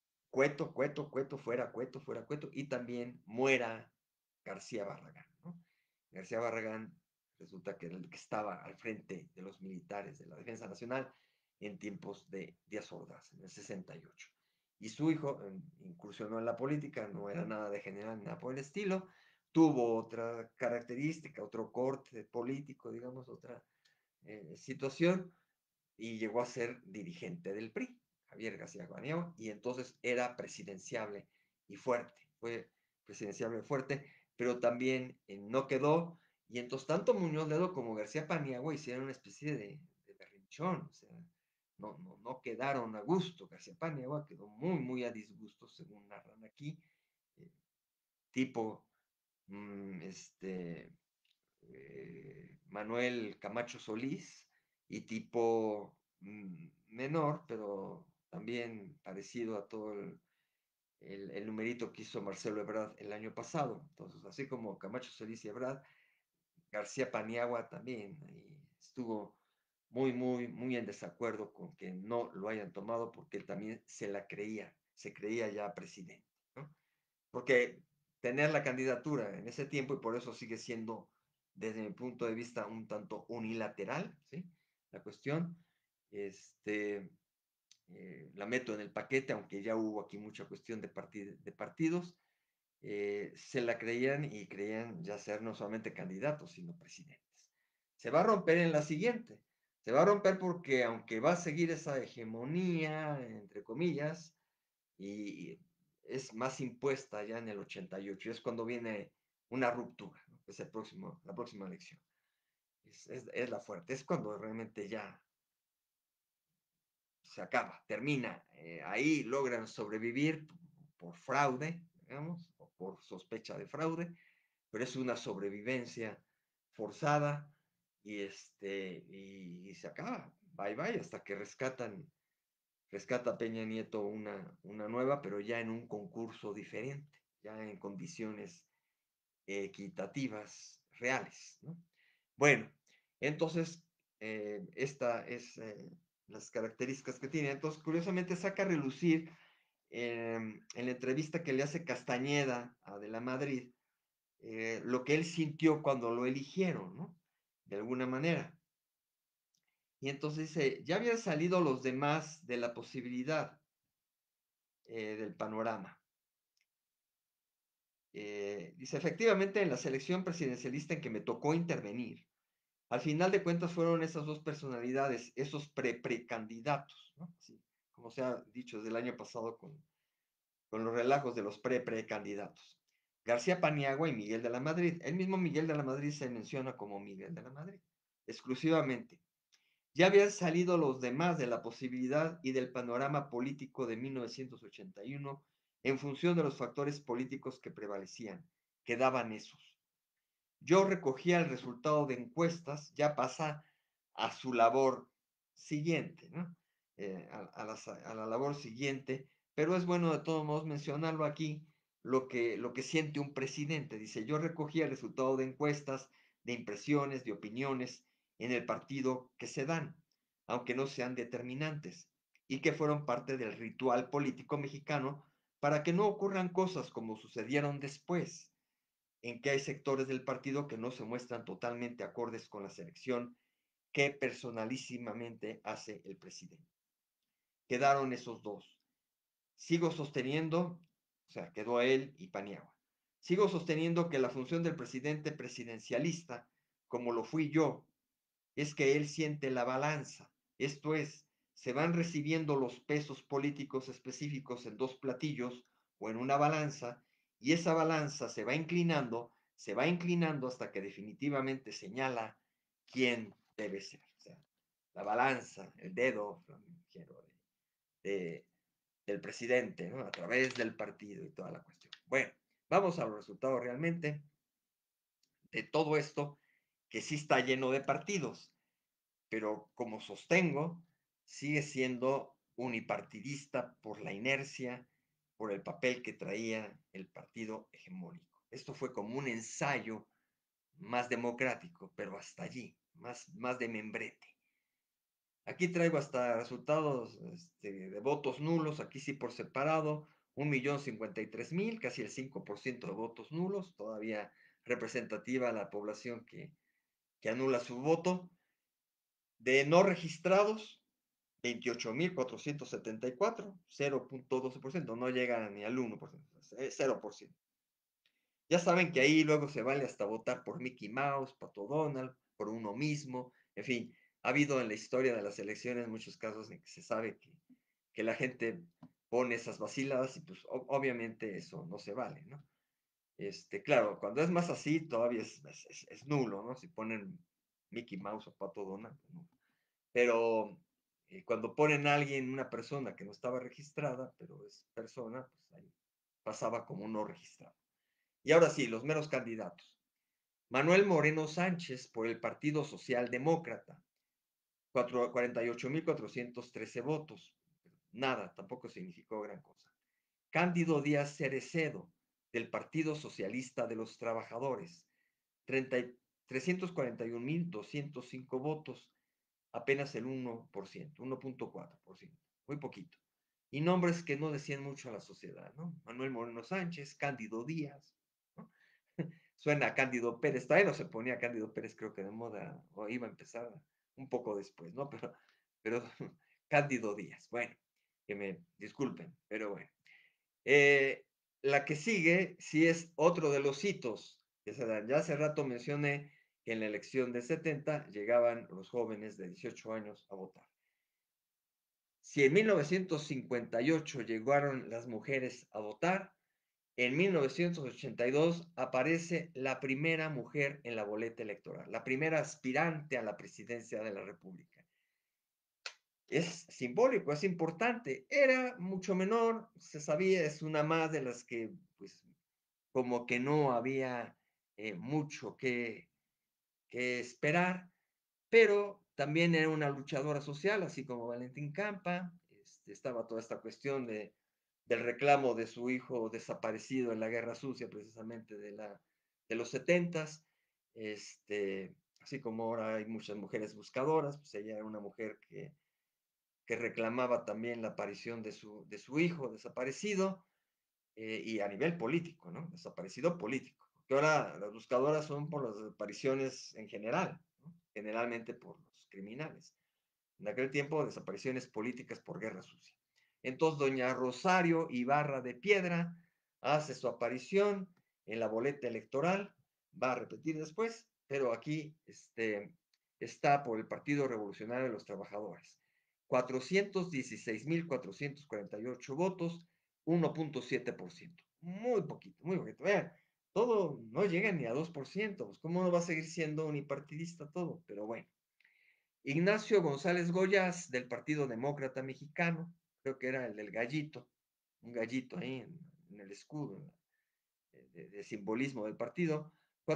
Cueto, fuera Cueto, y también muera García Barragán, ¿no? García Barragán resulta que era el que estaba al frente de los militares de la Defensa Nacional en tiempos de Díaz Ordaz, en el 68. Y su hijo incursionó en la política, no era nada de general, nada por el estilo, tuvo otra característica, otro corte político, digamos, otra situación, y llegó a ser dirigente del PRI, Javier García Paniagua, y entonces era presidenciable y fuerte, fue presidenciable y fuerte, pero también no quedó, y entonces tanto Muñoz Ledo como García Paniagua hicieron una especie de berrinchón, o sea, no quedaron a gusto. García Paniagua quedó muy a disgusto, según narran aquí, eh, tipo, mm, este, Manuel Camacho Solís, y tipo menor, pero también parecido a todo el numerito que hizo Marcelo Ebrard el año pasado. Entonces, así como Camacho Solís y Ebrard, García Paniagua también estuvo muy en desacuerdo con que no lo hayan tomado, porque él también se creía ya presidente, ¿no? Porque tener la candidatura en ese tiempo, y por eso sigue siendo, desde mi punto de vista, un tanto unilateral, ¿sí? La cuestión, este, la meto en el paquete, aunque ya hubo aquí mucha cuestión de partidos, se la creían y creían ya ser no solamente candidatos, sino presidentes. Se va a romper en la siguiente. Se va a romper porque aunque va a seguir esa hegemonía, entre comillas, y es más impuesta ya en el 88, y es cuando viene una ruptura, ¿no? Es la próxima elección. Es la fuerte, es cuando realmente ya se acaba, termina. Ahí logran sobrevivir por fraude, digamos, o por sospecha de fraude, pero es una sobrevivencia forzada, y se acaba, bye hasta que rescata Peña Nieto una nueva, pero ya en un concurso diferente, ya en condiciones equitativas, reales, ¿no? Bueno, entonces, esta es las características que tiene. Entonces, curiosamente, saca a relucir en la entrevista que le hace Castañeda a De la Madrid, lo que él sintió cuando lo eligieron, ¿no? De alguna manera. Y entonces dice, ya habían salido los demás de la posibilidad del panorama. Dice, efectivamente, en la selección presidencialista en que me tocó intervenir, al final de cuentas fueron esas dos personalidades, esos precandidatos, ¿no? Así, como se ha dicho desde el año pasado con los relajos de los precandidatos. García Paniagua y Miguel de la Madrid. El mismo Miguel de la Madrid se menciona como Miguel de la Madrid, exclusivamente. Ya habían salido los demás de la posibilidad y del panorama político de 1981 en función de los factores políticos que prevalecían. Quedaban esos. Yo recogía el resultado de encuestas, ya pasa a su labor siguiente, ¿no? A la labor siguiente, pero es bueno de todos modos mencionarlo aquí, lo que siente un presidente. Dice, yo recogía el resultado de encuestas de impresiones, de opiniones en el partido que se dan, aunque no sean determinantes, y que fueron parte del ritual político mexicano para que no ocurran cosas como sucedieron después, en que hay sectores del partido que no se muestran totalmente acordes con la selección que personalísimamente hace el presidente. Quedaron esos dos. Sigo sosteniendo, o sea, quedó él y Paniagua. Sigo sosteniendo que la función del presidente presidencialista, como lo fui yo, es que él siente la balanza. Esto es, se van recibiendo los pesos políticos específicos en dos platillos o en una balanza, y esa balanza se va inclinando hasta que definitivamente señala quién debe ser. O sea, la balanza, el dedo de, del presidente, ¿no? A través del partido y toda la cuestión. Bueno, vamos a los resultados realmente de todo esto, que sí está lleno de partidos, pero como sostengo, sigue siendo unipartidista por la inercia, por el papel que traía el partido hegemónico. Esto fue como un ensayo más democrático, pero hasta allí, más de membrete. Aquí traigo hasta resultados de votos nulos, aquí sí por separado, 1.053.000, casi el 5% de votos nulos, todavía representativa la población que anula su voto. De no registrados, 28.474, 0.12%, no llega ni al 1%, 0%. Ya saben que ahí luego se vale hasta votar por Mickey Mouse, Pato Donald, por uno mismo, en fin, ha habido en la historia de las elecciones muchos casos en que se sabe que la gente pone esas vaciladas y pues obviamente eso no se vale, ¿no? Claro, cuando es más así todavía es nulo, ¿no? Si ponen Mickey Mouse o Pato Donald, ¿no? Pero cuando ponen a alguien, una persona que no estaba registrada, pero es persona, pues ahí pasaba como no registrado. Y ahora sí, los meros candidatos. Manuel Moreno Sánchez por el Partido Socialdemócrata, 48.413 votos. Nada, tampoco significó gran cosa. Cándido Díaz Cerecedo, del Partido Socialista de los Trabajadores, 341.205 votos, apenas el 1%, 1.4%, muy poquito. Y nombres que no decían mucho a la sociedad, ¿no? Manuel Moreno Sánchez, Cándido Díaz, ¿no? Suena a Cándido Pérez, todavía no se ponía Cándido Pérez, creo que de moda, o iba a empezar un poco después, ¿no? Pero Cándido Díaz, bueno, que me disculpen, pero bueno. La que sigue, sí es otro de los hitos que se dan. Ya hace rato mencioné que en la elección de 70 llegaban los jóvenes de 18 años a votar. Si en 1958 llegaron las mujeres a votar, en 1982 aparece la primera mujer en la boleta electoral, la primera aspirante a la presidencia de la República. Es simbólico, es importante. Era mucho menor, se sabía, es una más de las que, pues, como que no había mucho que esperar, pero también era una luchadora social, así como Valentín Campa. Estaba toda esta cuestión del reclamo de su hijo desaparecido en la Guerra Sucia, precisamente de los 70s. Así como ahora hay muchas mujeres buscadoras, pues ella era una mujer que reclamaba también la aparición de su hijo desaparecido, y a nivel político, ¿no? Desaparecido político. Que ahora las buscadoras son por las desapariciones en general, ¿no? Generalmente por los criminales. En aquel tiempo, desapariciones políticas por guerra sucia. Entonces, doña Rosario Ibarra de Piedra hace su aparición en la boleta electoral, va a repetir después, pero aquí está por el Partido Revolucionario de los Trabajadores. 416.448 votos, 1.7%. Muy poquito, muy poquito. Vean, todo no llega ni a 2%. Pues ¿cómo no va a seguir siendo unipartidista todo? Pero bueno. Ignacio González Goyas, del Partido Demócrata Mexicano, creo que era el del gallito, un gallito ahí en el escudo de simbolismo del partido,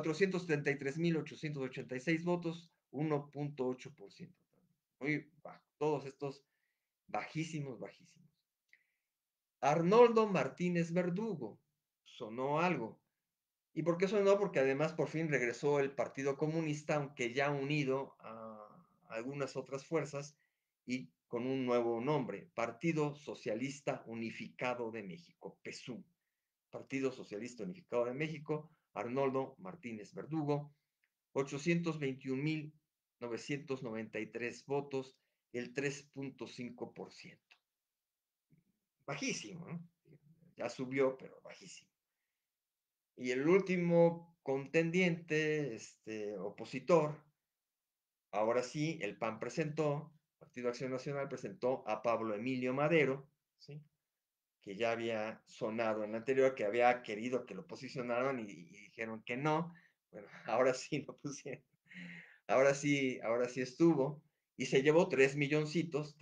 433.886 votos, 1.8%. Muy bajo, todos estos bajísimos, bajísimos. Arnoldo Martínez Verdugo, sonó algo, ¿Y por qué sonó? Porque además por fin regresó el Partido Comunista, aunque ya unido a algunas otras fuerzas y con un nuevo nombre, Partido Socialista Unificado de México, PSUV. Partido Socialista Unificado de México, Arnoldo Martínez Verdugo, 821,993 votos, el 3.5%. Bajísimo, ¿no? Ya subió, pero bajísimo. Y el último contendiente, opositor, ahora sí, el PAN presentó, Partido Acción Nacional presentó a Pablo Emilio Madero, ¿sí? Que ya había sonado en la anterior, que había querido que lo posicionaran y dijeron que no. Bueno, ahora sí lo pusieron. Ahora sí estuvo. Y se llevó 3 milloncitos,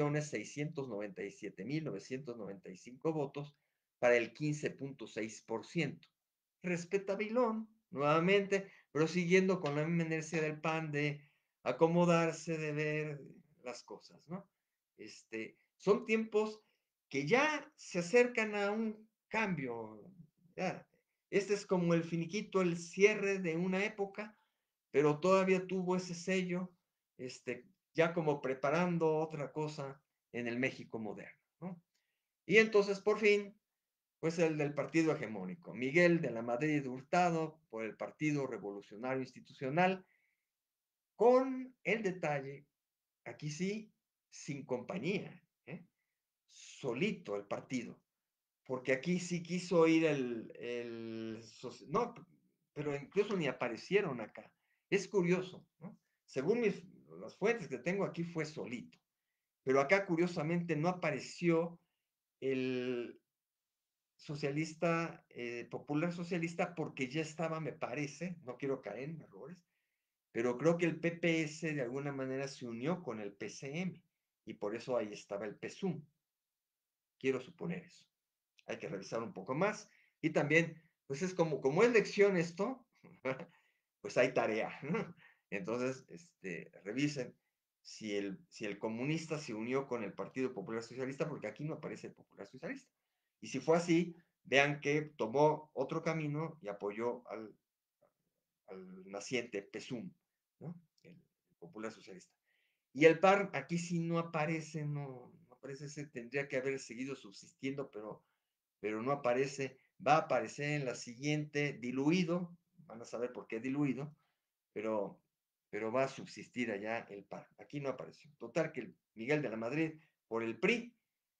3,697,995 votos para el 15.6%. Respetabilón, nuevamente, pero siguiendo con la misma inercia del PAN de acomodarse, de ver las cosas, ¿no? Son tiempos que ya se acercan a un cambio. Ya. Este es como el finiquito, el cierre de una época, pero todavía tuvo ese sello, ya como preparando otra cosa en el México moderno, ¿no? Y entonces, por fin, pues el del partido hegemónico, Miguel de la Madrid Hurtado, por el Partido Revolucionario Institucional, con el detalle, aquí sí, sin compañía, ¿eh? Solito el partido, porque aquí sí quiso ir no, pero incluso ni aparecieron acá. Es curioso, ¿no? Según las fuentes que tengo aquí fue solito, pero acá curiosamente no apareció el socialista, popular socialista, porque ya estaba, me parece, no quiero caer en errores, pero creo que el PPS de alguna manera se unió con el PCM y por eso ahí estaba el PSUM. Quiero suponer eso. Hay que revisar un poco más. Y también, pues es como es lección esto, pues hay tarea, ¿no? Entonces, revisen si el comunista se unió con el Partido Popular Socialista, porque aquí no aparece el Popular Socialista. Y si fue así, vean que tomó otro camino y apoyó al naciente PSUM, ¿no? El Popular Socialista. Y el PAR aquí sí no aparece, no aparece, tendría que haber seguido subsistiendo, pero no aparece. Va a aparecer en la siguiente, diluido, van a saber por qué diluido, pero, pero va a subsistir allá el PAR. Aquí no apareció. Total que el Miguel de la Madrid por el PRI,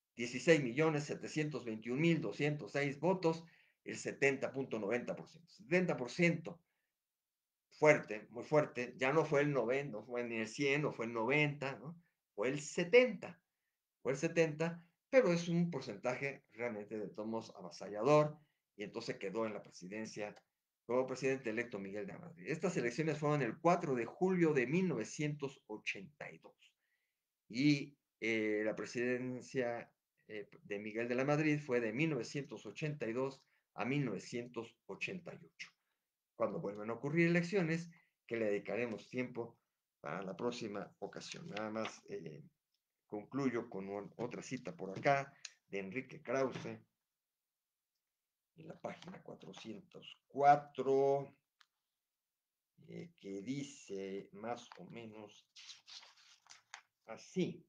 16,721,206 votos, el 70.90%. 70% fuerte, muy fuerte. Ya no fue el 90, no fue ni el 100, no fue el 90, ¿no? Fue el 70. Fue el 70, pero es un porcentaje realmente de todos modos avasallador, y entonces quedó en la presidencia como presidente electo Miguel de la Madrid. Estas elecciones fueron el 4 de julio de 1982 y la presidencia de Miguel de la Madrid fue de 1982 a 1988. Cuando vuelvan a ocurrir elecciones, que le dedicaremos tiempo para la próxima ocasión. Nada más concluyo con otra cita por acá de Enrique Krause, en la página 404, que dice más o menos así.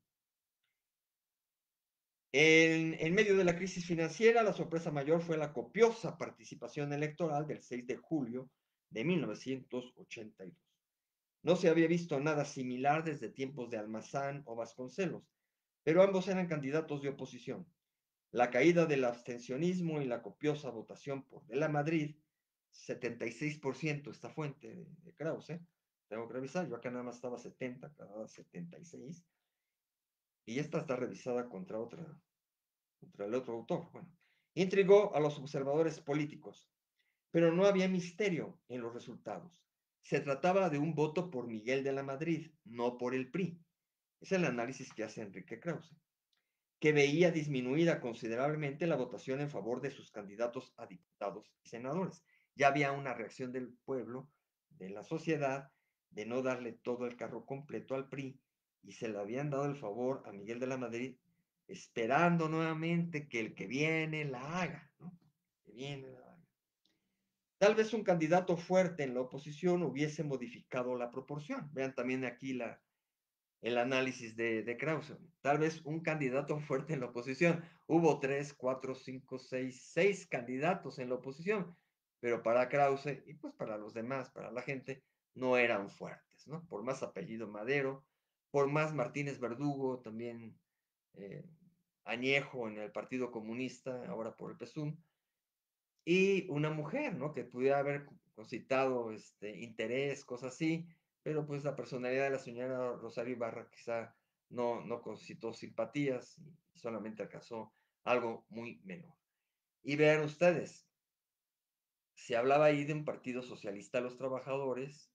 En medio de la crisis financiera, la sorpresa mayor fue la copiosa participación electoral del 6 de julio de 1982. No se había visto nada similar desde tiempos de Almazán o Vasconcelos, pero ambos eran candidatos de oposición. La caída del abstencionismo y la copiosa votación por De la Madrid, 76% esta fuente de Krause, tengo que revisar, yo acá nada más estaba 70, acá 76, y esta está revisada contra el otro autor. Bueno, intrigó a los observadores políticos, pero no había misterio en los resultados. Se trataba de un voto por Miguel de la Madrid, no por el PRI. Es el análisis que hace Enrique Krause, que veía disminuida considerablemente la votación en favor de sus candidatos a diputados y senadores. Ya había una reacción del pueblo, de la sociedad, de no darle todo el carro completo al PRI, y se le habían dado el favor a Miguel de la Madrid, esperando nuevamente que el que viene la haga, ¿no? Que viene la haga. Tal vez un candidato fuerte en la oposición hubiese modificado la proporción. Vean también aquí el análisis de Krause. Tal vez un candidato fuerte en la oposición. Hubo tres, cuatro, cinco, seis candidatos en la oposición, pero para Krause y pues para los demás, para la gente, no eran fuertes, ¿no? Por más apellido Madero, por más Martínez Verdugo, también eh, añejo en el Partido Comunista, ahora por el PSUM, y una mujer, ¿no? Que pudiera haber concitado interés, cosas así, pero pues la personalidad de la señora Rosario Ibarra quizá no concitó simpatías y solamente alcanzó algo muy menor. Y vean ustedes, se hablaba ahí de un partido socialista de los trabajadores,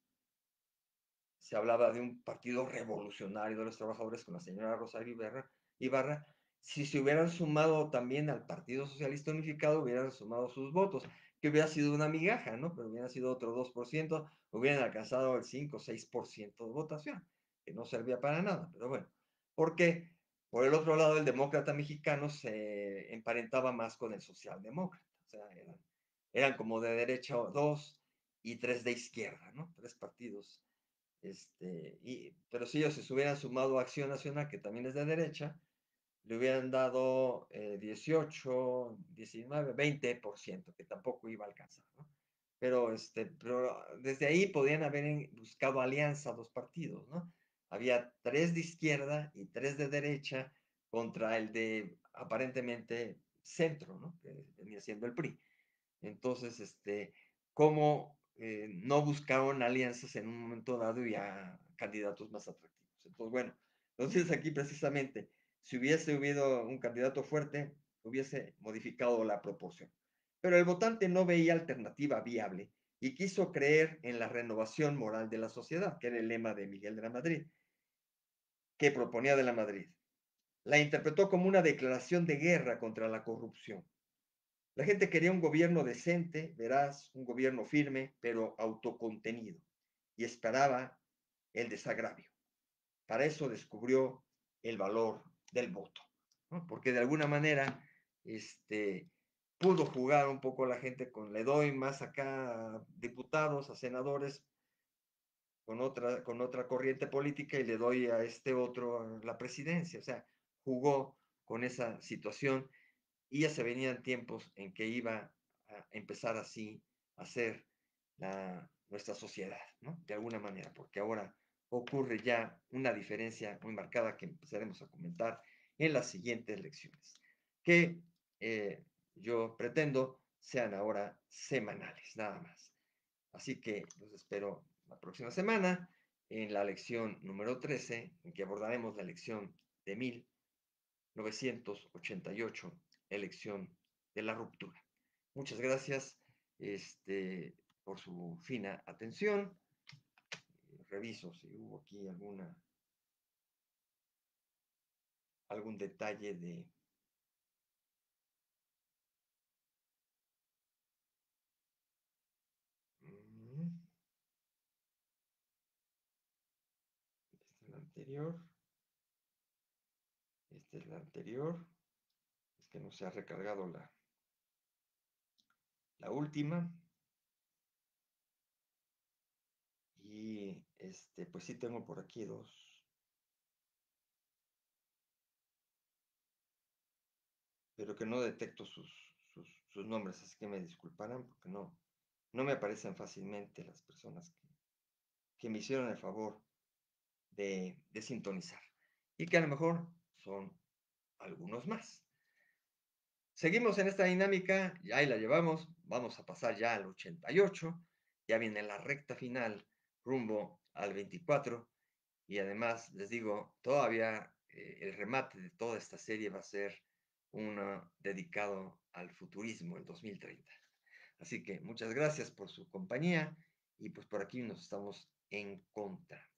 se hablaba de un partido revolucionario de los trabajadores con la señora Rosario Ibarra, si se hubieran sumado también al Partido Socialista Unificado, hubieran sumado sus votos, que hubiera sido una migaja, ¿no? Pero hubiera sido otro 2%, hubieran alcanzado el 5 o 6% de votación, que no servía para nada, pero bueno, porque por el otro lado el demócrata mexicano se emparentaba más con el socialdemócrata, o sea, eran como de derecha dos y tres de izquierda, ¿no? Tres partidos pero si ellos se hubieran sumado a Acción Nacional, que también es de derecha, le hubieran dado 18, 19, 20%, que tampoco iba a alcanzar, ¿no? Pero desde ahí podían haber buscado alianza dos partidos, ¿no? Había tres de izquierda y tres de derecha contra el de aparentemente centro, ¿no? Que venía siendo el PRI. Entonces, cómo no buscaron alianzas en un momento dado y a candidatos más atractivos. Entonces, bueno, entonces aquí precisamente, si hubiese habido un candidato fuerte, hubiese modificado la proporción. Pero el votante no veía alternativa viable y quiso creer en la renovación moral de la sociedad, que era el lema de Miguel de la Madrid, que proponía de la Madrid. La interpretó como una declaración de guerra contra la corrupción. La gente quería un gobierno decente, veraz, un gobierno firme, pero autocontenido, y esperaba el desagravio. Para eso descubrió el valor del voto, ¿no? Porque de alguna manera pudo jugar un poco la gente con le doy más acá a diputados, a senadores, con otra corriente política y le doy a este otro la presidencia. O sea, jugó con esa situación y ya se venían tiempos en que iba a empezar así a ser nuestra sociedad, ¿no? De alguna manera, porque ahora ocurre ya una diferencia muy marcada que empezaremos a comentar en las siguientes lecciones, que yo pretendo sean ahora semanales, nada más. Así que los espero la próxima semana en la lección número 13, en que abordaremos la lección de 1988, elección de la ruptura. Muchas gracias por su fina atención. Reviso si hubo aquí algún detalle de... Esta es la anterior. Esta es la anterior. Es que no se ha recargado la última. Y pues sí tengo por aquí dos, pero que no detecto sus nombres, así que me disculparán porque no me aparecen fácilmente las personas que me hicieron el favor de sintonizar. Y que a lo mejor son algunos más. Seguimos en esta dinámica, ya ahí la llevamos, vamos a pasar ya al 88, ya viene la recta final rumbo al 24 y además les digo, todavía el remate de toda esta serie va a ser uno dedicado al futurismo, el 2030. Así que muchas gracias por su compañía y pues por aquí nos estamos encontrando.